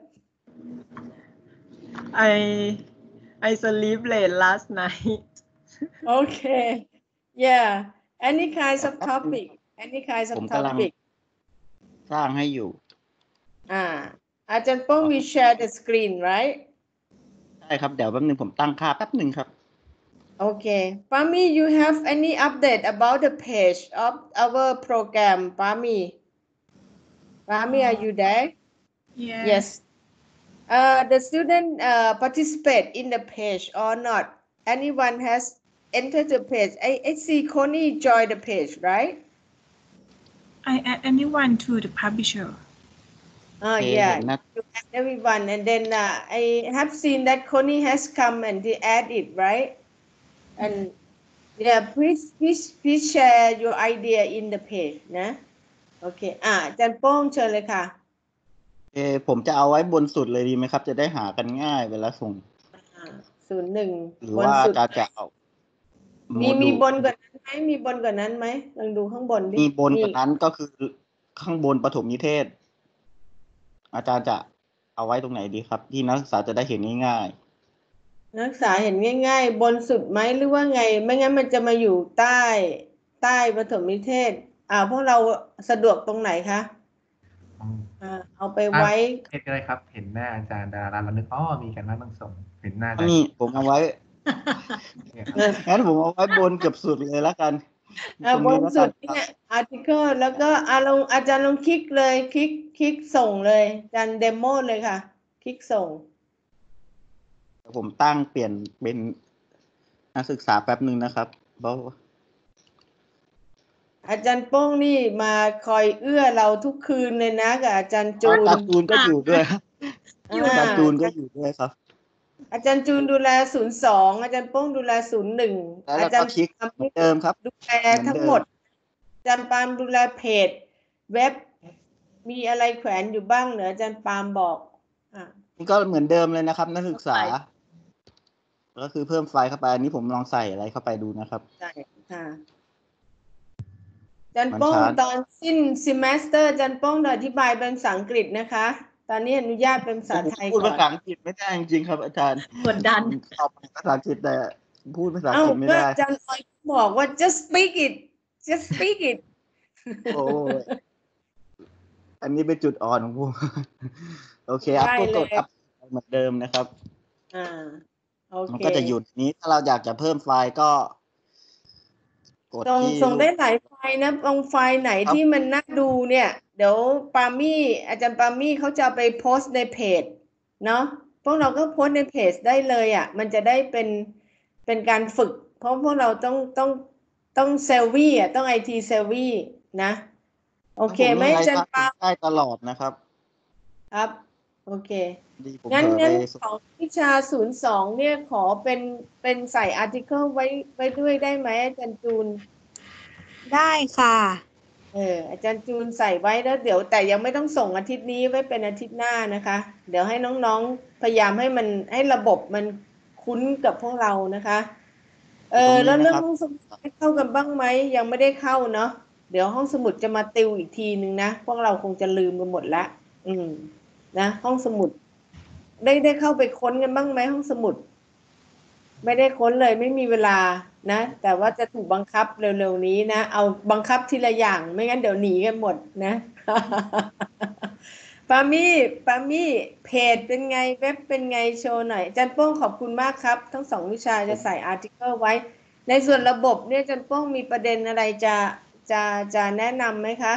I I sleep late last night. okay yeah any kinds of topic any kinds ผ of มกำลัง topic สร้างให้อยู่อ่าอาจารย์ป้อง we share the screen right ใช่ครับเดี๋ยวแป๊บนึงผมตั้งค่าแป๊บนึงครับ okay Pami you have any update about the page of our program Pami Pami are you there Yes. yes uh the student uh participate in the page or not anyone has entered the page I, I see Connie join the page right I add anyone to the publisher. oh Okay, yeah ห็นนะ you add everyone and then uh, I have seen that Connie has come and they add it right and yeah please please please share your idea in the page นะโอเคอ่ะอาจารย์โป้งเชิญเลยค่ะเออผมจะเอาไว้บนสุดเลยดีไหมครับ จะได้หากันง่ายเวลาส่งศูนย์หนึ่งหรือบนว่าสุดจะจะเอามีโมมีดูลบนกว่านั้นไหมมีบนกว่านั้นไหมลองดูข้างบนดิมีบนกว่านั้นก็คือข้างบนปฐมนิเทศ อาจารย์จะเอาไว้ตรงไหนดีครับ ที่นักศึกษาจะได้เห็นง่ายนักศึกษาเห็นง่าย ๆ บนสุดไหมหรือว่าไง ไม่งั้นมันจะมาอยู่ใต้ใต้ปฐมนิเทศอ่าพวกเราสะดวกตรงไหนคะอืมอ่าเอาไปไว้เห็นอะไรครับ เห็นหน้าอาจารย์ดาราเรานึกอ๋อมีกันบ้านต้องส่งเห็นหน้าๆอาก็จารย์นี่ผมเอาไว้เนี่ยครับงั้นผมเอาไว้บนเกือบสุดเลยแล้วกันอ่าตรงบนแล้วสุกัดครับเนี่ย article แล้วก็อาลงอาจารย์ลองคลิกเลยคลิกคลิกส่งเลยอาจารย์เดโมเลยค่ะ คลิกส่งผมตั้งเปลี่ยนเป็นนักศึกษาแป๊บหนึ่งนะครับเพราะอาจารย์โป้งนี่มาคอยเอื้อเราทุกคืนเลยนะกับอาจารย์จูอาน จารย์จูนก็อยู่ด้วยครับอ่าอาจารย์จูนก็อยู่ด้วยครับอาจารย์จูนดูแลศูนย์สองอาจารย์โป้งดูแลศูนย์หนึ่งแล้วอาเราจาก็รย์คลิกปาล์มเหมือนเดิมครับดูแลทั้งหมด อาจารย์ปาล์มดูแลเพจ เว็บ มีอะไรแขวนอยู่บ้างเหรออาจารย์ปาล์มบอกอ่านี่ก็เหมือนเดิมเลยนะครับ นักศึกษา ก็คือเพิ่มไฟล์เข้าไปอันนี้ผมลองใส่อะไรเข้าไปดูนะครับใช่ค่ะอาจารย์โป้งมันช้าตอนสิ้น semester อาจารย์โป้งอธิบายเป็นภาษาอังกฤษนะคะ ตอนนี้อนุญาตเป็นภาษาไทยพูดก่อภาน ษาอังกฤษไม่ได้จริงๆครับ อาจารย์กดดันตอบภาษาอังกฤษแต่พูดภาษาอังเอ้ากฤษไม่ก็ได้อาจารย์ออยบอกว่า just speak it just speak it โอ้ยอันนี้เป็นจุดอ่อนของผม โอเคอัพได้ก็เลกยดอัพเหมือนเดิมนะครับอ่าโอมันเคก็จะหยุดนี้ถ้าเราอยากจะเพิ่มไฟล์ก็กดส่งที่ส่งได้รูปหลายไฟล์นะบางไฟล์ไหนครับที่มันน่าดูเนี่ย เดี๋ยวปามี่อาจารย์ปามี่เขาจะเอาไปโพสต์ในเพจเนาะพวกเราก็โพสต์ในเพจได้เลยอ่ะมันจะได้เป็นเป็นการฝึก เพราะพวกเราต้องต้องต้องเซลวี่อ่ะต้องไอทีเซลวี่นะ โอเคไหมผมอาจารย์ไลปาฟ์ได้ตลอดนะครับครับ โอเคดีผมงั้นเผลองั้นไปของวิชาศูนย์สองเนี่ยขอเป็นเป็นใส่อาร์ติเคิลไว้ไว้ด้วยได้ไหมอาจารย์จูนได้ค่ะเอออาจารย์จูนใส่ไว้แล้วเดี๋ยวแต่ยังไม่ต้องส่งอาทิตย์นี้ไว้เป็นอาทิตย์หน้านะคะ เดี๋ยวให้น้องๆพยายามให้มันให้ระบบมันคุ้นกับพวกเรานะคะ เออแล้วเรื่องห้องสมุดได้เข้ากันบ้างไหมยังไม่ได้เข้าเนาะเดี๋ยวห้องสมุดจะมาติวอีกทีนึงนะพวกเราคงจะลืมกันหมดละอืมนะห้องสมุด ได้ได้เข้าไปค้นกันบ้างไหมห้องสมุด ไม่ได้ค้นเลยไม่มีเวลานะ แต่ว่าจะถูกบังคับเร็วๆนี้นะ เอาบังคับทีละอย่างไม่งั้นเดี๋ยวหนีกันหมดนะ ปามี่ปามี่เพจเป็นไงเว็บเป็นไงโชว์หน่อยอาจารย์โป้งขอบคุณมากครับ ทั้งสองวิชาจะใส่อาร์ติเคิลไว้ ในส่วนระบบเนี่ยอาจารย์โป้งมีประเด็นอะไรจะจะจะแนะนำไหมคะ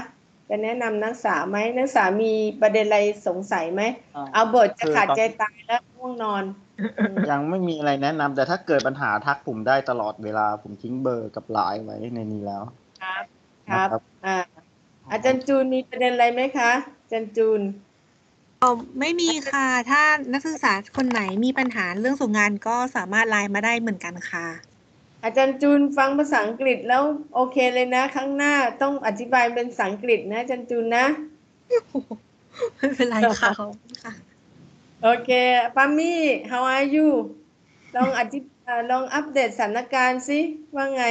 จะแนะนำนักศึกษาไหมนักศึกษามีประเด็นอะไรสงสัยไหมอ่าเอาเบิร์ตจะคือขาดตอนใจตายแล้วง่วงนอนอืมยังไม่มีอะไรแนะนำแต่ถ้าเกิดปัญหาทักผมได้ตลอดเวลาผมทิ้งเบอร์กับไลน์ไว้ในนี้แล้วครับครับนะครับอ่าอาจารย์จูนมีประเด็นอะไรไหมคะอาจารย์จูนอ๋อไม่มีค่ะ ถ้านักศึกษาคนไหนมีปัญหาเรื่องส่งงานก็สามารถไลน์มาได้เหมือนกันค่ะอาจารย์จูนฟังภาษาอังกฤษแล้วโอเคเลยนะครั้งหน้าต้องอธิบายเป็นภาษาอังกฤษนะอาจารย์จูนนะไม่เป็นไรค่ะขอบคุณค่ะโอเคปามี่ how are you ลองอธิเอ่อลองอัปเดตสถานการณ์สิว่าไง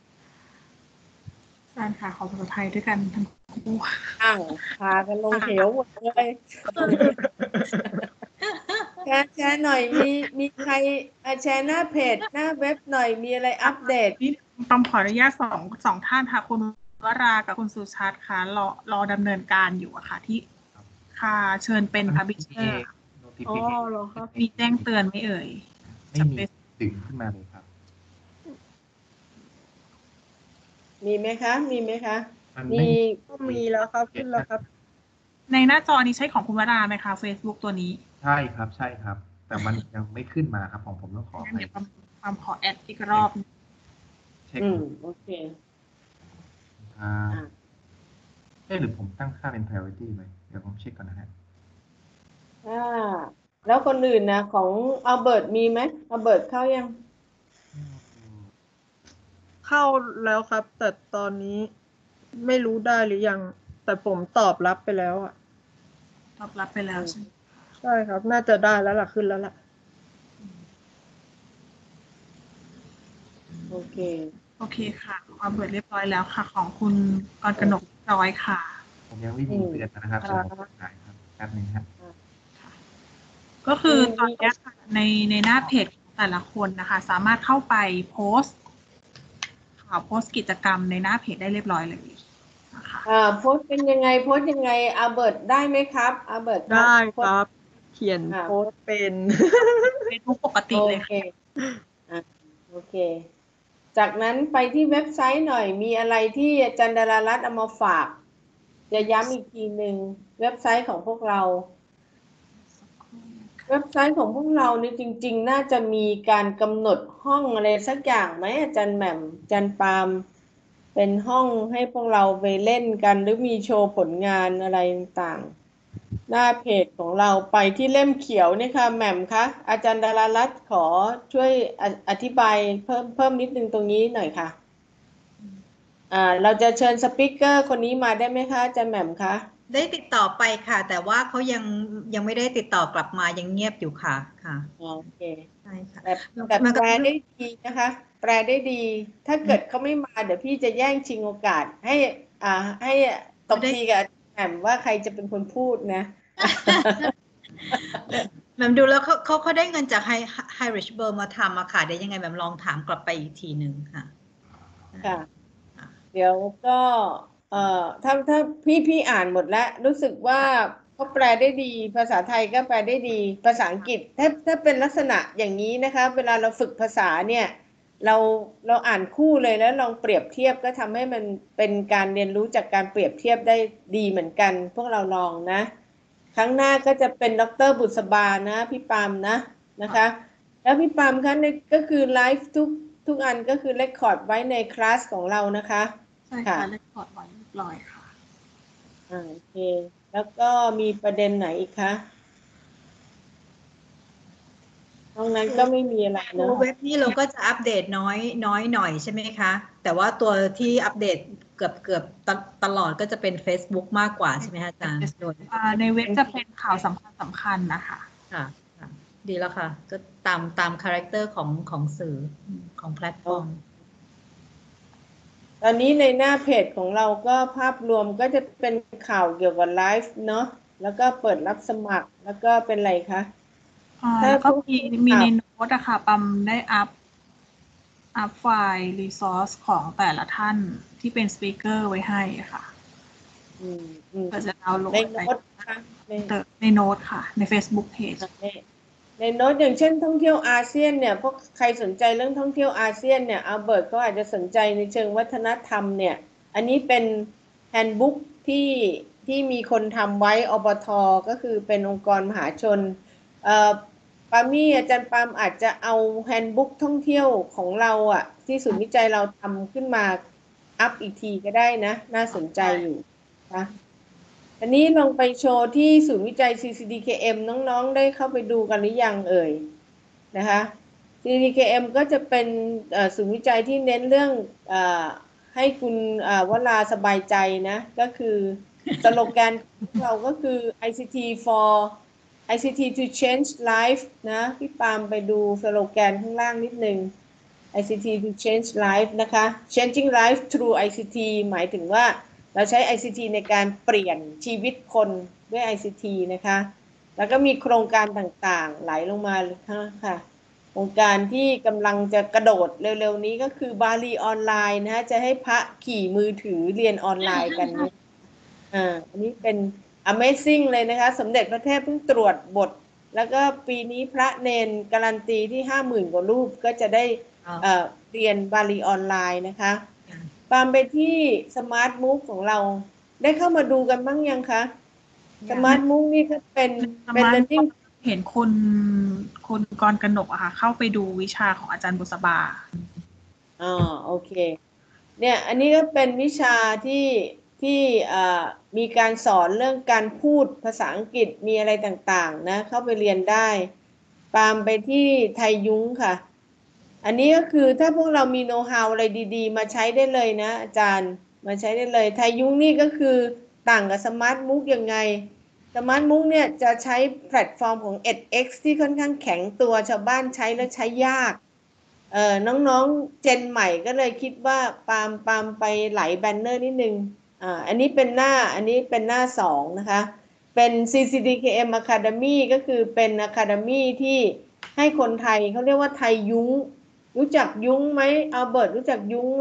อาจารย์ค่ะขอภาษาไทยด้วยกันทั้งคู่อ้าวพากันลงเหวหมดเลย แชร์แชร์หน่อยมีมีใครอ่ะแชร์หน้าเพจหน้าเว็บหน่อยมีอะไรอัปเดตนี่ปอมขออนุญาตสองสองท่านค่ะคุณวรากับคุณสุชัดค่ะรอรอดำเนินการอยู่อะค่ะ ที่ค่ะเชิญเป็นพับบิเชอร์อ๋อเหรอครับมีแจ้งเตือนไหมเอ่ยไม่มีดึงขึ้นมาเลยครับมีไหมคะ มีไหมคะมันมีไม่ก็มีแล้วครับขึ้นแล้วครับในหน้าจอนี้ใช่ของคุณวราไหมคะ Facebook ตัวนี้ใช่ครับใช่ครับ แต่มันยังไม่ขึ้นมาครับของผมต้องของั้นไปเดี๋ยวความขอแอดอีกรอบนึงเช็คอืมโอเคอ่าเอ๊ะหรือผมตั้งค่าเป็น priority ไหมเดี๋ยวผมเช็คก่อนนะฮะอ่า แล้วคนอื่นนะของอัลเบิร์ตมีไหมอัลเบิร์ตเข้ายังเข้าแล้วครับ แต่ตอนนี้ไม่รู้ได้หรือยัง แต่ผมตอบรับไปแล้วอ่ะตอบรับไปแล้วใช่ไหมใช่ครับ น่าจะได้แล้วล่ะขึ้นแล้วล่ะโอเคโอเคค่ะความเบิดเรียบร้อยแล้วค่ะ ของคุณกรกนกเรียบร้อยค่ะผมยังไม่มีเตือนนะครับอืมเดี๋ยวผมหายครับแป๊บนึงครับก็คือตอนนี้ค่ะในในหน้าเพจของแต่ละคนนะคะ สามารถเข้าไปโพสต์ข่าวโพสต์กิจกรรมในหน้าเพจได้เรียบร้อยเลยนะคะอ่าโพสต์เป็นยังไงโพสต์ยังไงอัลเบิร์ตได้ไหมครับอัลเบิร์ตได้โพคสต์รับ เขียนอ่าโพสต์เป็นเฟซบุ๊กปกติโอเลยเคค่ะอ่ะโอเค จากนั้นไปที่เว็บไซต์หน่อย มีอะไรที่อาจารย์ดารารัตน์เอามาฝาก จะย้ำอีกทีหนึ่งเว็บไซต์ของพวกเรา เว็บไซต์ของพวกเรานี่จริง ๆ น่าจะมีการกำหนดห้องอะไรสักอย่างไหมอาจารย์แหม่มอาจารย์ปาล์มเป็นห้องให้พวกเราไปเล่นกันหรือมีโชว์ผลงานอะไรต่างๆ หน้าเพจของเราไปที่เล่มเขียวนี่ค่ะแหม่มคะอาจารย์ดารารัตน์ขอช่วยออธิบายเพิ่มเพิ่มนิดนึงตรงนี้หน่อยค่ะอ่าเราจะเชิญสปิเกอร์คนนี้มาได้ไหมคะอาจารย์แหม่มคะได้ติดต่อไปค่ะ แต่ว่าเขายังยังไม่ได้ติดต่อกลับมายังเงียบอยู่ค่ะค่ะโอเคใช่ค่ะแต่แต่มันก็แปลได้ดีนะคะ แปลได้ดี ถ้าเกิดเขาไม่มาเดี๋ยวพี่จะแย่งชิงโอกาส ให้อ่าให้ตบตีกับแหม่มว่าใครจะเป็นคนพูดนะแหม่มดูแล้วเขาเขาเขาได้เงินจากไฮไฮริชเบอร์มาทำอะค่ะเดี๋ยวยังไงแหม่มลองถามกลับไปอีกทีหนึ่งค่ะค่ะ เดี๋ยวก็เอ่อถ้าถ้าพี่พี่อ่านหมดแล้ว รู้สึกว่าเขาแปลได้ดี ภาษาไทยก็แปลได้ดี ภาษาอังกฤษถ้าถ้าเป็นลักษณะอย่างนี้นะคะ เวลาเราฝึกภาษาเนี่ย เราเราอ่านคู่เลยแล้วลองเปรียบเทียบก็ทำให้มันเป็นการเรียนรู้จากการเปรียบเทียบได้ดีเหมือนกัน พวกเราลองนะ ครั้งหน้าก็จะเป็นดร.บุษบานะพี่ปามนะนะคะ แล้วพี่ปามคะในก็คือไลฟ์ทุกทุกอันก็คือเรคคอร์ดไว้ในคลาสของเรานะคะใช่ค่ะเรียบร้อยไว้เรียบร้อยค่ะอ่าโอเค แล้วก็มีประเด็นไหนอีกคะตรงนั้นก็ไม่มีอะไรตัวเนาะเว็บนี้เราก็จะอัปเดตน้อยน้อยหน่อยใช่ไหมคะ แต่ว่าตัวที่อัปเดตเกือบเกือบตตลอดก็จะเป็น Facebook มากกว่าใช่ไหมคะอาจารย์โดยอ่าในเว็บจะเป็นข่าวสำคัญสำคัญนะคะค่ะค่ะดีแล้วค่ะ ก็ตามตามคาแรคเตอร์ของของสื่อของแพลตฟอร์มตอนนี้ในหน้าเพจของเราก็ภาพรวมก็จะเป็นข่าวเกี่ยวกับไลฟ์เนาะแล้วก็เปิดรับสมัครแล้วก็เป็นอะไรคะอ่าถ้าแล้วก็มีมีครับในโน้ตอะค่ะปั๊มได้อัพอัพไฟล์รีซอสของแต่ละท่านที่เป็นสปีกเกอร์ไว้ให้ค่ะอืมอืมก็จะดาวน์โหลดในไปโน้ตนะคะในในโน้ตค่ะ ใน Facebook Page ในในโน้ตอย่างเช่นท่องเที่ยวอาเซียนเนี่ยพวกใครสนใจเรื่องท่องเที่ยวอาเซียนเนี่ยอัลเบิร์ตก็อาจจะสนใจในเชิงวัฒนธรรมเนี่ย อันนี้เป็นแฮนด์บุ๊กที่ที่มีคนทำไว้อปทก็คือเป็นองค์กรมหาชนเอ่อปามี่อาจารย์ปามอาจจะเอาแฮนด์บุ๊กท่องเที่ยวของเราอ่ะที่ศูนย์วิจัยเราทำขึ้นมาอัพอีกทีก็ได้นะน่าสนใจอยู่นะอันนี้ลองไปโชว์ที่ศูนย์วิจัย ซี ซี ดี เค เอ็ม น้องๆได้เข้าไปดูกันหรือยังเอ่ยนะคะ ซี ซี ดี เค เอ็ม ก็จะเป็นศูนย์วิจัยที่เน้นเรื่องอให้คุณวราสบายใจนะก็คือสโลแกนของเราก็คือ ไอ ซี ที for ไอ ซี ที to change life นะพี่ปามไปดูสโลแกนข้างล่างนิดนึง ไอ ซี ที to change life นะคะ changing life through ไอ ซี ที หมายถึงว่าเราใช้ ไอ ซี ที ในการเปลี่ยนชีวิตคนด้วย ไอ ซี ที นะคะแล้วก็มีโครงการต่างๆไหลลงมาค่ะโครงการที่กำลังจะกระโดดเร็วๆนี้ก็คือบาลีออนไลน์นะฮะจะให้พระขี่มือถือเรียนออนไลน์กันเนี่ยอ่าอันนี้เป็น Amazing เลยนะคะสมเด็จพระเทพเพิ่งตรวจบทแล้วก็ปีนี้พระเนนการันตีที่ห้าหมื่นกว่ารูปก็จะได้เอ่อเรียนบาลีออนไลน์นะคะตามไปที่สมาร์ทมูฟของเราได้เข้ามาดูกันบ้างยังคะสมาร์ทมูฟนี่ก็เป็นเป็น learning เห็นคุณคุณกรกนกอะค่ะเข้าไปดูวิชาของอาจารย์บุษบาอ๋อโอเคเนี่ยอันนี้ก็เป็นวิชาที่ที่มีการสอนเรื่องการพูดภาษาอังกฤษมีอะไรต่างๆนะเข้าไปเรียนได้ตามไปที่ไทยยุ้งค่ะอันนี้ก็คือถ้าพวกเรามีโน้ตฮาวอะไรดีๆมาใช้ได้เลยนะอาจารย์มาใช้ได้เลยไทยยุ้งนี่ก็คือต่างกับสมาร์ทบุ๊กยังไงสมาร์ทบุ๊กเนี่ยจะใช้แพลตฟอร์มของ เอ็ด เอ็กซ์ ที่ค่อนข้างแข็งตัวชาวบ้านใช้แล้วใช้ยากเอ่อน้องๆเจนใหม่ก็เลยคิดว่าปามปามไปไหลแบนเนอร์นิดนึงอ่าอันนี้เป็นหน้าอันนี้เป็นหน้าสองนะคะเป็น ซี ซี ดี เค เอ็ม Academy ก็คือเป็น Academy ที่ให้คนไทยเขาเรียกว่าไทยยุ้งรู้จักยุ้งไหมอัลเบิร์ตรู้จักยุ้งไหม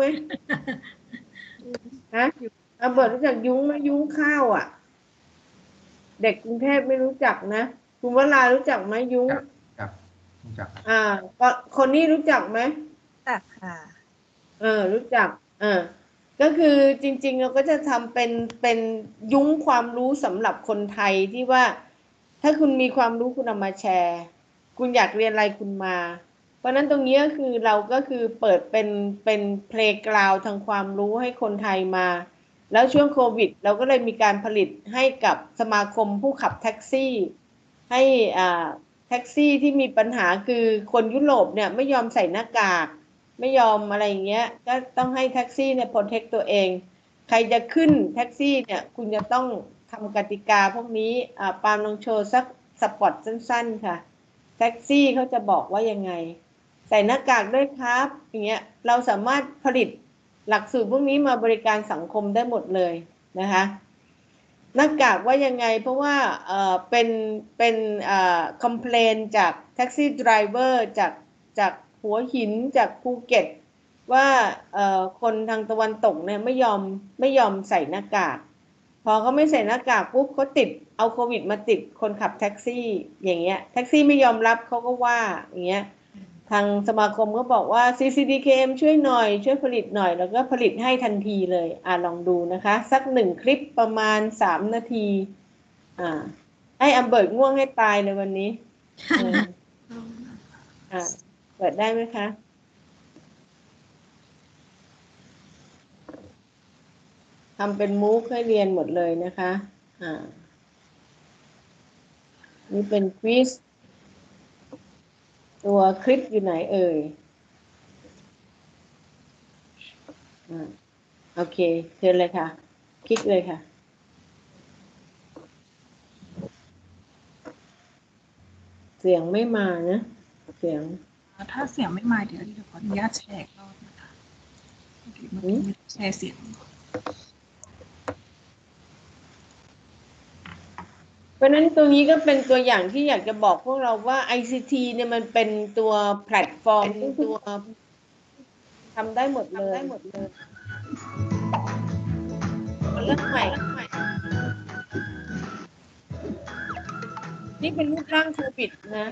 ฮะอัลเบิร์ตรู้จักยุ้งไหมยุ้งข้าวอ่ะเด็กกรุงเทพไม่รู้จักนะคุณวรารู้จักไหมยุ้งรู้จักอ่าคนนี้รู้จักไหมจักค่ะเออรู้จักเออก็คือจริงๆเราก็จะทำเป็นเป็นยุ้งความรู้สำหรับคนไทยที่ว่าถ้าคุณมีความรู้คุณเอามาแชร์คุณอยากเรียนอะไรคุณมาเพราะนั้นตรงนี้ก็คือเราก็คือเปิดเป็นเป็นเพลย์กราวด์ทางความรู้ให้คนไทยมาแล้วช่วงโควิดเราก็เลยมีการผลิตให้กับสมาคมผู้ขับแท็กซี่ให้อ่าแท็กซี่ที่มีปัญหาคือคนยุโรปเนี่ยไม่ยอมใส่หน้ากากไม่ยอมอะไรอย่างเงี้ยก็ต้องให้แท็กซี่เนี่ยโปรเทคตัวเองใครจะขึ้นแท็กซี่เนี่ยคุณจะต้องทำกติกาพวกนี้อ่าปาล์มลองโชว์สักสปอตสั้นๆค่ะแท็กซี่เขาจะบอกว่ายังไงใส่หน้ากากด้วยครับอย่างเงี้ยเราสามารถผลิตหลักสูตรพวกนี้มาบริการสังคมได้หมดเลยนะคะหน้ากากว่ายังไงเพราะว่าเอ่อเป็นเป็นเอ่อคอมเพลนจากแท็กซี่ไดรเวอร์จากจากหัวหินจากภูเก็ตว่าเอ่อคนทางตะวันตกเนี่ยไม่ยอมไม่ยอมใส่หน้ากากพอเขาไม่ใส่หน้ากากปุ๊บเขาติดเอาโควิดมาติดคนขับแท็กซี่อย่างเงี้ยแท็กซี่ไม่ยอมรับเขาก็ว่าอย่างเงี้ยทางสมาคมก็บอกว่า ซี ซี ดี เค เอ็ม ช่วยหน่อยช่วยผลิตหน่อยแล้วก็ผลิตให้ทันทีเลยอ่าลองดูนะคะสักหนึ่งคลิปประมาณสามนาทีอ่าให้อัมเบิร์ตง่วงให้ตายเลยวันนี้อ่าเปิดได้ไหมคะทำเป็นมูฟให้เรียนหมดเลยนะคะอ่านี่เป็นควิสตัวคลิปอยู่ไหนเอ่ยอ่าโอเคเชิญเลยค่ะคลิกเลยค่ะเสียงไม่มานะเสียงถ้าเสียงไม่มาเดี๋ยวเดี๋ยวขออนุญาตแชร์อีกรอบนะคะเมื่อกี้แชร์เสียงเพราะนั้นตรงนี้ก็เป็นตัวอย่างที่อยากจะบอกพวกเราว่า ไอ ซี ที เนี่ยมันเป็นตัวแพลตฟอร์มตัวทำได้หมดเลยหมดเลยเรื่องใหม่นี่เป็นรูปร่างโควิดนะ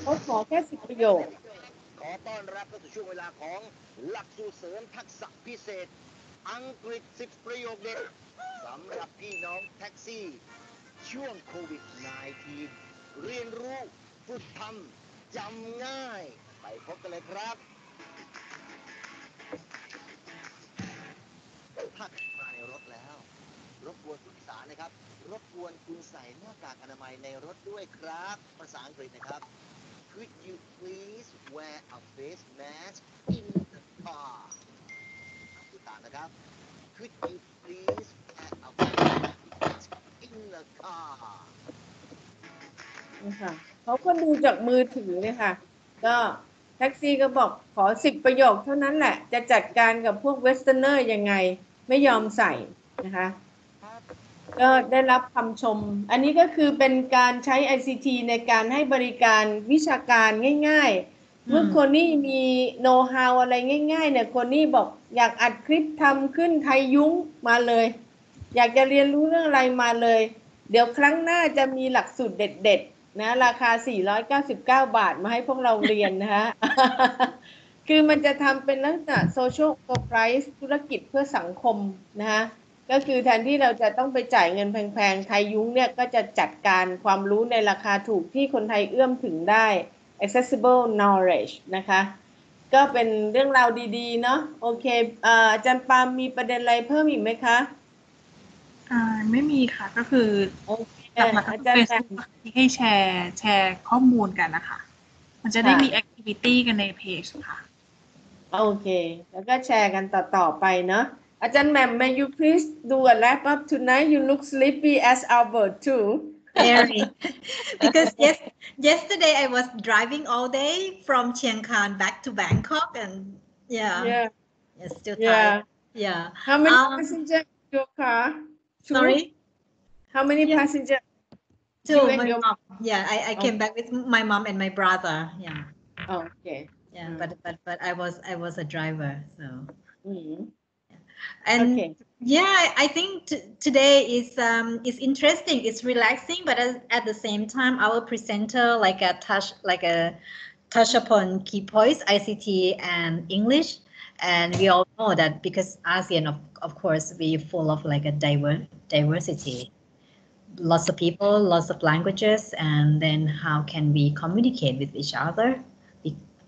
เขาขอแค่สิบประโยคขอต้อนรับเข้าสู่ช่วงเวลาของหลักสูตรเสริมทักษะพิเศษ อังกฤษสิบประโยคเด็ดสำหรับพี่น้องแท็กซี่ ช่วงโควิด สิบเก้า เรียนรู้ฝึกทำจำง่าย ไปพบกันเลยครับถ้ามาในรถแล้ว รบกวนผู้โดยสารนะครับ รบกวนคุณใส่หน้ากากอนามัยในรถด้วยครับ ภาษาอังกฤษนะครับ Could you please wear a face mask in the car พูดตามนะครับ Could you please wear a face mask in the car นะคะเขาก็ดูจากมือถือเลยค่ะ ก็แท็กซี่ก็บอกขอสิบประโยคเท่านั้นแหละ จะจัดการกับพวกเวสเทิร์นเนอร์ยังไงไม่ยอมใส่นะคะ ก็ได้รับคำชม อันนี้ก็คือเป็นการใช้ ไอ ซี ที ในการให้บริการวิชาการง่ายๆ เมื่อคนนี้มีโน้ตฮาวอะไรง่ายๆเนี่ยคนนี้บอกอยากอัดคลิปทำขึ้นไทยยุ้งมาเลย อยากจะเรียนรู้เรื่องอะไรมาเลย เดี๋ยวครั้งหน้าจะมีหลักสูตรเด็ดๆนะราคาสี่ร้อยเก้าสิบเก้าบาทมาให้พวกเราเรียนนะคะ คือมันจะทำเป็นลักษณะ social enterprise ธุรกิจเพื่อสังคมนะคะก็คือแทนที่เราจะต้องไปจ่ายเงินแพงๆไทยยุ้งเนี่ยก็จะจัดการความรู้ในราคาถูกที่คนไทยเอื้อมถึงได้ accessible knowledge นะคะก็เป็นเรื่องราวดีๆเนาะโอเคอ่าอาจารย์ปาล์มมีประเด็นอะไรเพิ่มอีกไหมคะอ่าไม่มีค่ะก็คือโอเคหลักๆก็อาคือจารย์ Facebook ที่ให้แชร์แชร์ข้อมูลกันนะคะมันจะได้มี activity กันในเพจค่ะโอเคแล้วก็แชร์กันต่อๆไปเนาะอาจารย์แหม่ม may you please do a wrap up tonight you look sleepy as Albert too Very. Because yes, yesterday I was driving all day from Chiang Kham back to Bangkok, and yeah, yeah yeah still yeah tired. Yeah. how many Um, passengers in your car Two? Sorry. How many Yeah. passengers Two. You and My your- mom. Yeah, I, I came Okay. back with my mom and my brother. Yeah. oh, okay Yeah. Mm. But but but I was I was a driver. So. mm. And Okay. yeah, I- I think t- today is um is interesting. It's relaxing, but at, at the same time, our presenter like a touch like a touch upon key points, I C T and English, and we all know that because ASEAN, of of course, we full of like a diver diversity, lots of people, lots of languages, and then how can we communicate with each other? We,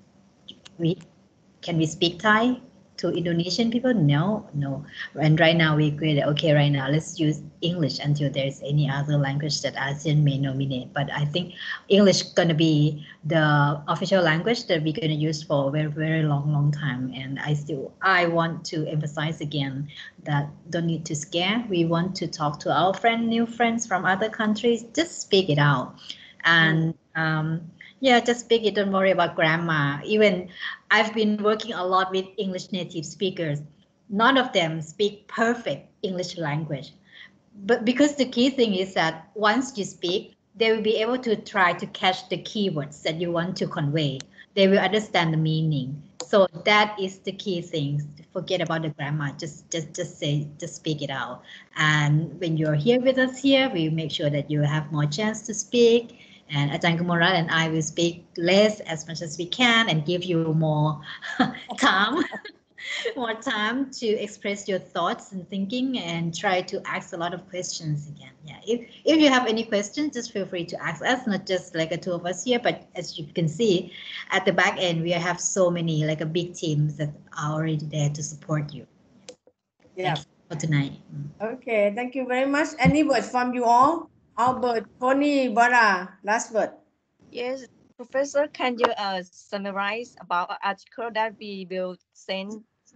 we can we speak Thai to Indonesian people? No, no. And right now we agree that okay, right now let's use English until there's any other language that ASEAN may nominate. But I think English gonna be the official language that we're gonna use for a very, very long, long time. And I still I want to emphasize again that don't need to scare. We want to talk to our friend, new friends from other countries. Just speak it out. And um yeah, just speak it. Don't worry about grammar. Even I've been working a lot with English native speakers. None of them speak perfect English language. But because the key thing is that once you speak, they will be able to try to catch the keywords that you want to convey. They will understand the meaning. So that is the key thing. Forget about the grammar. Just just just say, just speak it out. And when you're here with us here, we make sure that you have more chance to speak. And Ajahn Kumara and I will speak less as much as we can and give you more time, more time to express your thoughts and thinking and try to ask a lot of questions again. Yeah, if, if you have any questions, just feel free to ask us, not just like a two of us here, but as you can see at the back end, we have so many like a big teams that are already there to support you. Yeah. Thanks for tonight. Okay, thank you very much. Any words from you all? Albert, Tony, Bara, last word. Yes, Professor, can you uh, summarize about an article that we will send?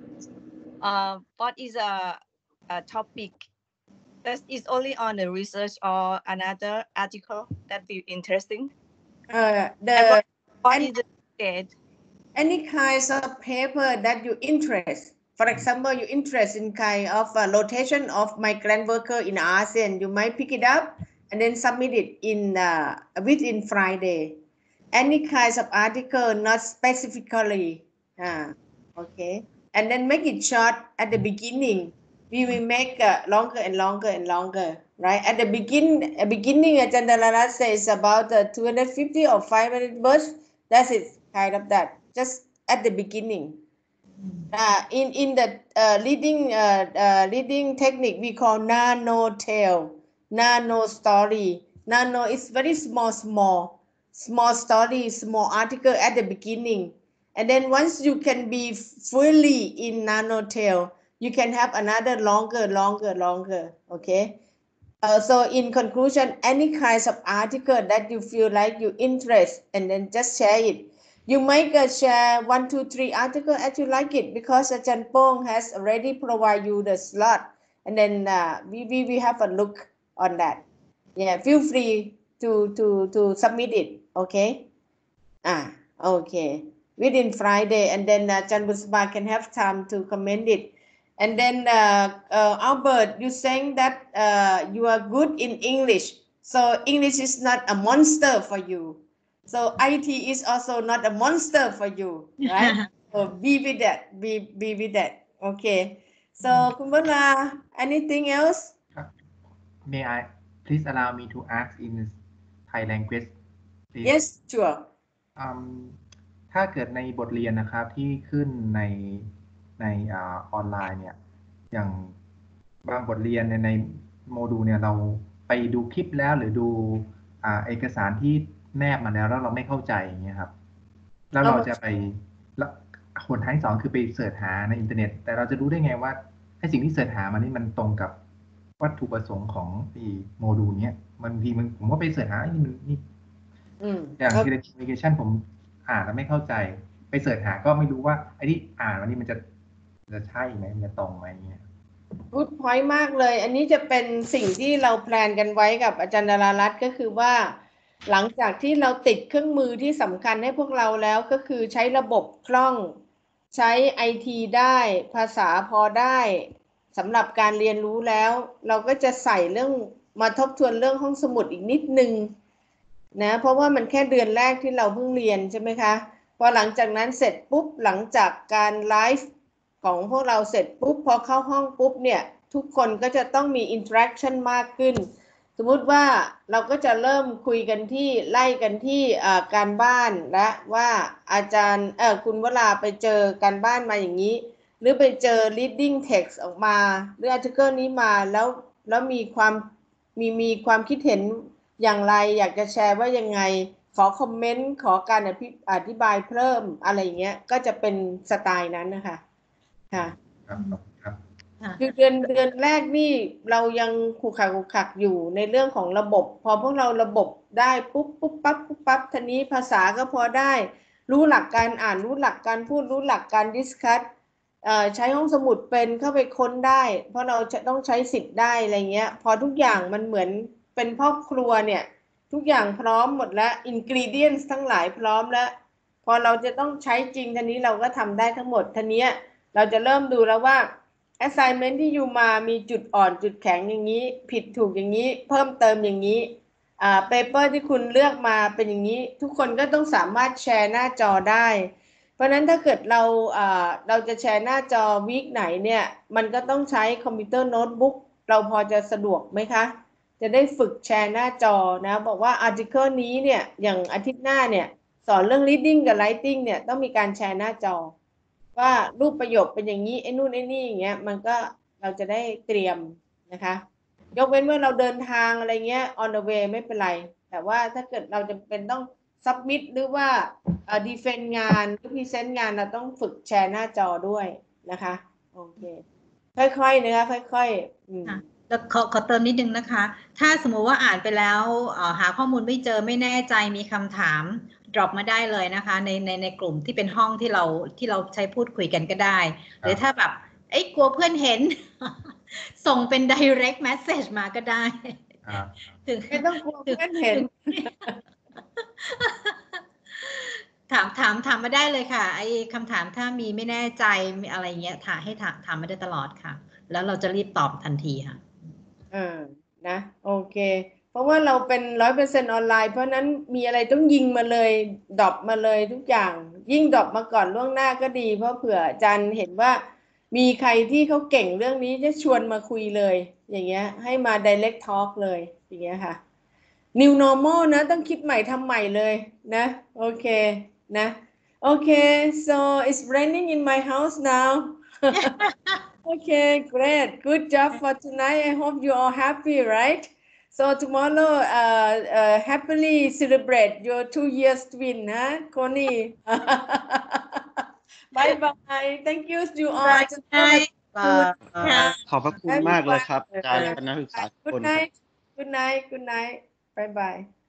Uh, what is a, a topic that is only on the research or another article that be interesting? Uh, And the what, what any, is the date? any kinds of paper that you interest. For example, you interest in kind of uh, rotation of migrant worker in ASEAN. You might pick it up and then submit it in uh, within Friday. Any kinds of article, not specifically. Uh, okay, and then make it short at the beginning. We will make uh, longer and longer and longer, right? At the begin, uh, beginning, Ajahn Dalala says about uh, two hundred fifty or five hundred words. That's it, kind of that. Just at the beginning. Uh, in in the uh, leading uh, uh, leading technique we call nano tale, nano story. Nano is very small, small, small story, small article at the beginning, and then once you can be fully in nano tale, you can have another longer, longer, longer. Okay. Uh, so in conclusion, any kinds of article that you feel like you interest, and then just share it. You might uh, share one, two, three article as you like it, because Ajahn Pong has already provided you the slot, and then uh, we, we we have a look on that. Yeah, feel free to to to submit it. Okay. Ah, okay. Within Friday, and then uh, Ajahn Busma can have time to comment it. And then uh, uh, Albert, you saying that uh, you are good in English. So English is not a monster for you. So I T is also not a monster for you, right? So be with that. Be be with that. Okay. So Kumbala, anything else? May I please allow me to ask in Thai language, please? Yes, sure. อืมถ้าเกิดในบทเรียนนะครับที่ขึ้นในในอ่าออนไลน์เนี่ยอย่างบางบทเรียนในในโมดูลเนี่ยเราไปดูคลิปแล้วหรือดูอ่าเอกสารที่แนบมาแล้วแล้วเราไม่เข้าใจอย่างเงี้ยครับแล้วเราจะไปแล้วหนทางที่สองคือไปเสิร์ชหาในอินเทอร์เน็ตแต่เราจะรู้ได้ไงว่าไอ้สิ่งที่เสิร์ชหามานี่มันตรงกับวัตถุประสงค์ของอีโมดูลเนี้ยบางทีมันผมก็ไปเสิร์ชหาไอ้นี่มันนี่อย่าง telecommunication ผมอ่านแล้วไม่เข้าใจไปเสิร์ชหาก็ไม่รู้ว่าไอ้ที่อ่านวันนี้มันจะจะใช่ไหมมันจะตรงไหมเงี้ย Good point มากเลย อันนี้จะเป็นสิ่งที่เราแพลนกันไว้กับอาจารย์ดารารัตน์ก็คือว่าหลังจากที่เราติดเครื่องมือที่สำคัญให้พวกเราแล้วก็คือใช้ระบบคล่องใช้ ไอ ที ได้ภาษาพอได้สำหรับการเรียนรู้แล้วเราก็จะใส่เรื่องมาทบทวนเรื่องห้องสมุดอีกนิดนึงนะเพราะว่ามันแค่เดือนแรกที่เราเพิ่งเรียนใช่ไหมคะพอหลังจากนั้นเสร็จปุ๊บหลังจากการไลฟ์ของพวกเราเสร็จปุ๊บพอเข้าห้องปุ๊บเนี่ยทุกคนก็จะต้องมีอินเทอร์แอคชั่นมากขึ้นสมมุติว่าเราก็จะเริ่มคุยกันที่ไล่กันที่การบ้านและว่าอาจารย์เออคุณวราไปเจอการบ้านมาอย่างนี้หรือไปเจอ reading text ออกมาหรือ article นี้มาแล้วแล้วมีความมีมีความคิดเห็นอย่างไรอยากจะแชร์ว่ายังไงขอคอมเมนต์ขอการอภิอธิบายเพิ่มอะไรอย่างเงี้ยก็จะเป็นสไตล์นั้นนะคะค่ะคือเดือนเดือนแรกนี่เรายังขูกขักขูกขักอยู่ในเรื่องของระบบพอพวกเราระบบได้ปุ๊บปุ๊บปั๊บปุ๊บปั๊บทีนี้ภาษาก็พอได้รู้หลักการอ่านรู้หลักการพูดรู้หลักการดิสคัสใช้ห้องสมุดเป็นเข้าไปค้นได้เพราะเราจะต้องใช้สิทธิ์ได้อะไรเงี้ยพอทุกอย่างมันเหมือนเป็นพ่อครัวเนี่ยทุกอย่างพร้อมหมดแล้วอินกรีเดียนส์ทั้งหลายพร้อมแล้วพอเราจะต้องใช้จริงทีนี้เราก็ทำได้ทั้งหมดทีนี้เราจะเริ่มดูแล้วว่า assignment ที่อยู่มามีจุดอ่อนจุดแข็งอย่างนี้ผิดถูกอย่างนี้เพิ่มเติมอย่างนี้อ่า paper ที่คุณเลือกมาเป็นอย่างนี้ทุกคนก็ต้องสามารถแชร์หน้าจอได้เพราะนั้นถ้าเกิดเราอ่าเราจะแชร์หน้าจอวีคไหนเนี่ยมันก็ต้องใช้คอมพิวเตอร์โน้ตบุ๊กเราพอจะสะดวกไหมคะจะได้ฝึกแชร์หน้าจอนะบอกว่า article นี้เนี่ยอย่างอาทิตย์หน้าเนี่ยสอนเรื่อง reading กับ writing เนี่ยต้องมีการแชร์หน้าจอว่ารูปประโยคเป็นอย่างนี้ไอ้นู่นไอ้นี่อย่างเงี้ยมันก็เราจะได้เตรียมนะคะยกเว้นเมื่อเราเดินทางอะไรเงี้ย on the way ไม่เป็นไรแต่ว่าถ้าเกิดเราจะเป็นต้อง submit หรือว่า defend งานหรือ present งานเราต้องฝึกแชร์หน้าจอด้วยนะคะโอเคค่อยๆนะคะค่อยๆแล้วขอขอเติมนิดนึงนะคะถ้าสมมติว่าอ่านไปแล้วหาข้อมูลไม่เจอไม่แน่ใจมีคำถาม drop มาได้เลยนะคะในในในกลุ่มที่เป็นห้องที่เราที่เราใช้พูดคุยกันก็ได้หรือถ้าแบบเอ้ยกลัวเพื่อนเห็น ส่งเป็น direct message มาก็ได้ถึงไม่ต้องกลัวเพื่อนเห็นถามถามถามมาได้เลยค่ะไอ้คำถามถ้ามีไม่แน่ใจมีอะไรเงี้ยถามให้ถามถามมาได้ตลอดค่ะแล้วเราจะรีบตอบทันทีค่ะอ่านะโอเคเพราะว่าเราเป็นร้อยเปอร์เซ็นต์ออนไลน์เพราะนั้นมีอะไรต้องยิงมาเลยดรอปมาเลยทุกอย่างยิ่งดรอปมาก่อนล่วงหน้าก็ดีเพราะเผื่ออาจารย์เห็นว่ามีใครที่เขาเก่งเรื่องนี้จะชวนมาคุยเลยอย่างเงี้ยให้มา direct talk เลยอย่างเงี้ยค่ะ new normal นะต้องคิดใหม่ทำใหม่เลยนะโอเค Nah. Okay, so it's raining in my house now. Okay, great. Good job for tonight. I hope you are happy, right? So tomorrow, uh, uh, happily celebrate your two years twin, huh, Connie? Bye bye. Thank you, you all. Bye. ขอบพระคุณมากเลยครับอาจารย์และนักศึกษาทุก Good คนครับ night. Good night. Good night. Bye bye.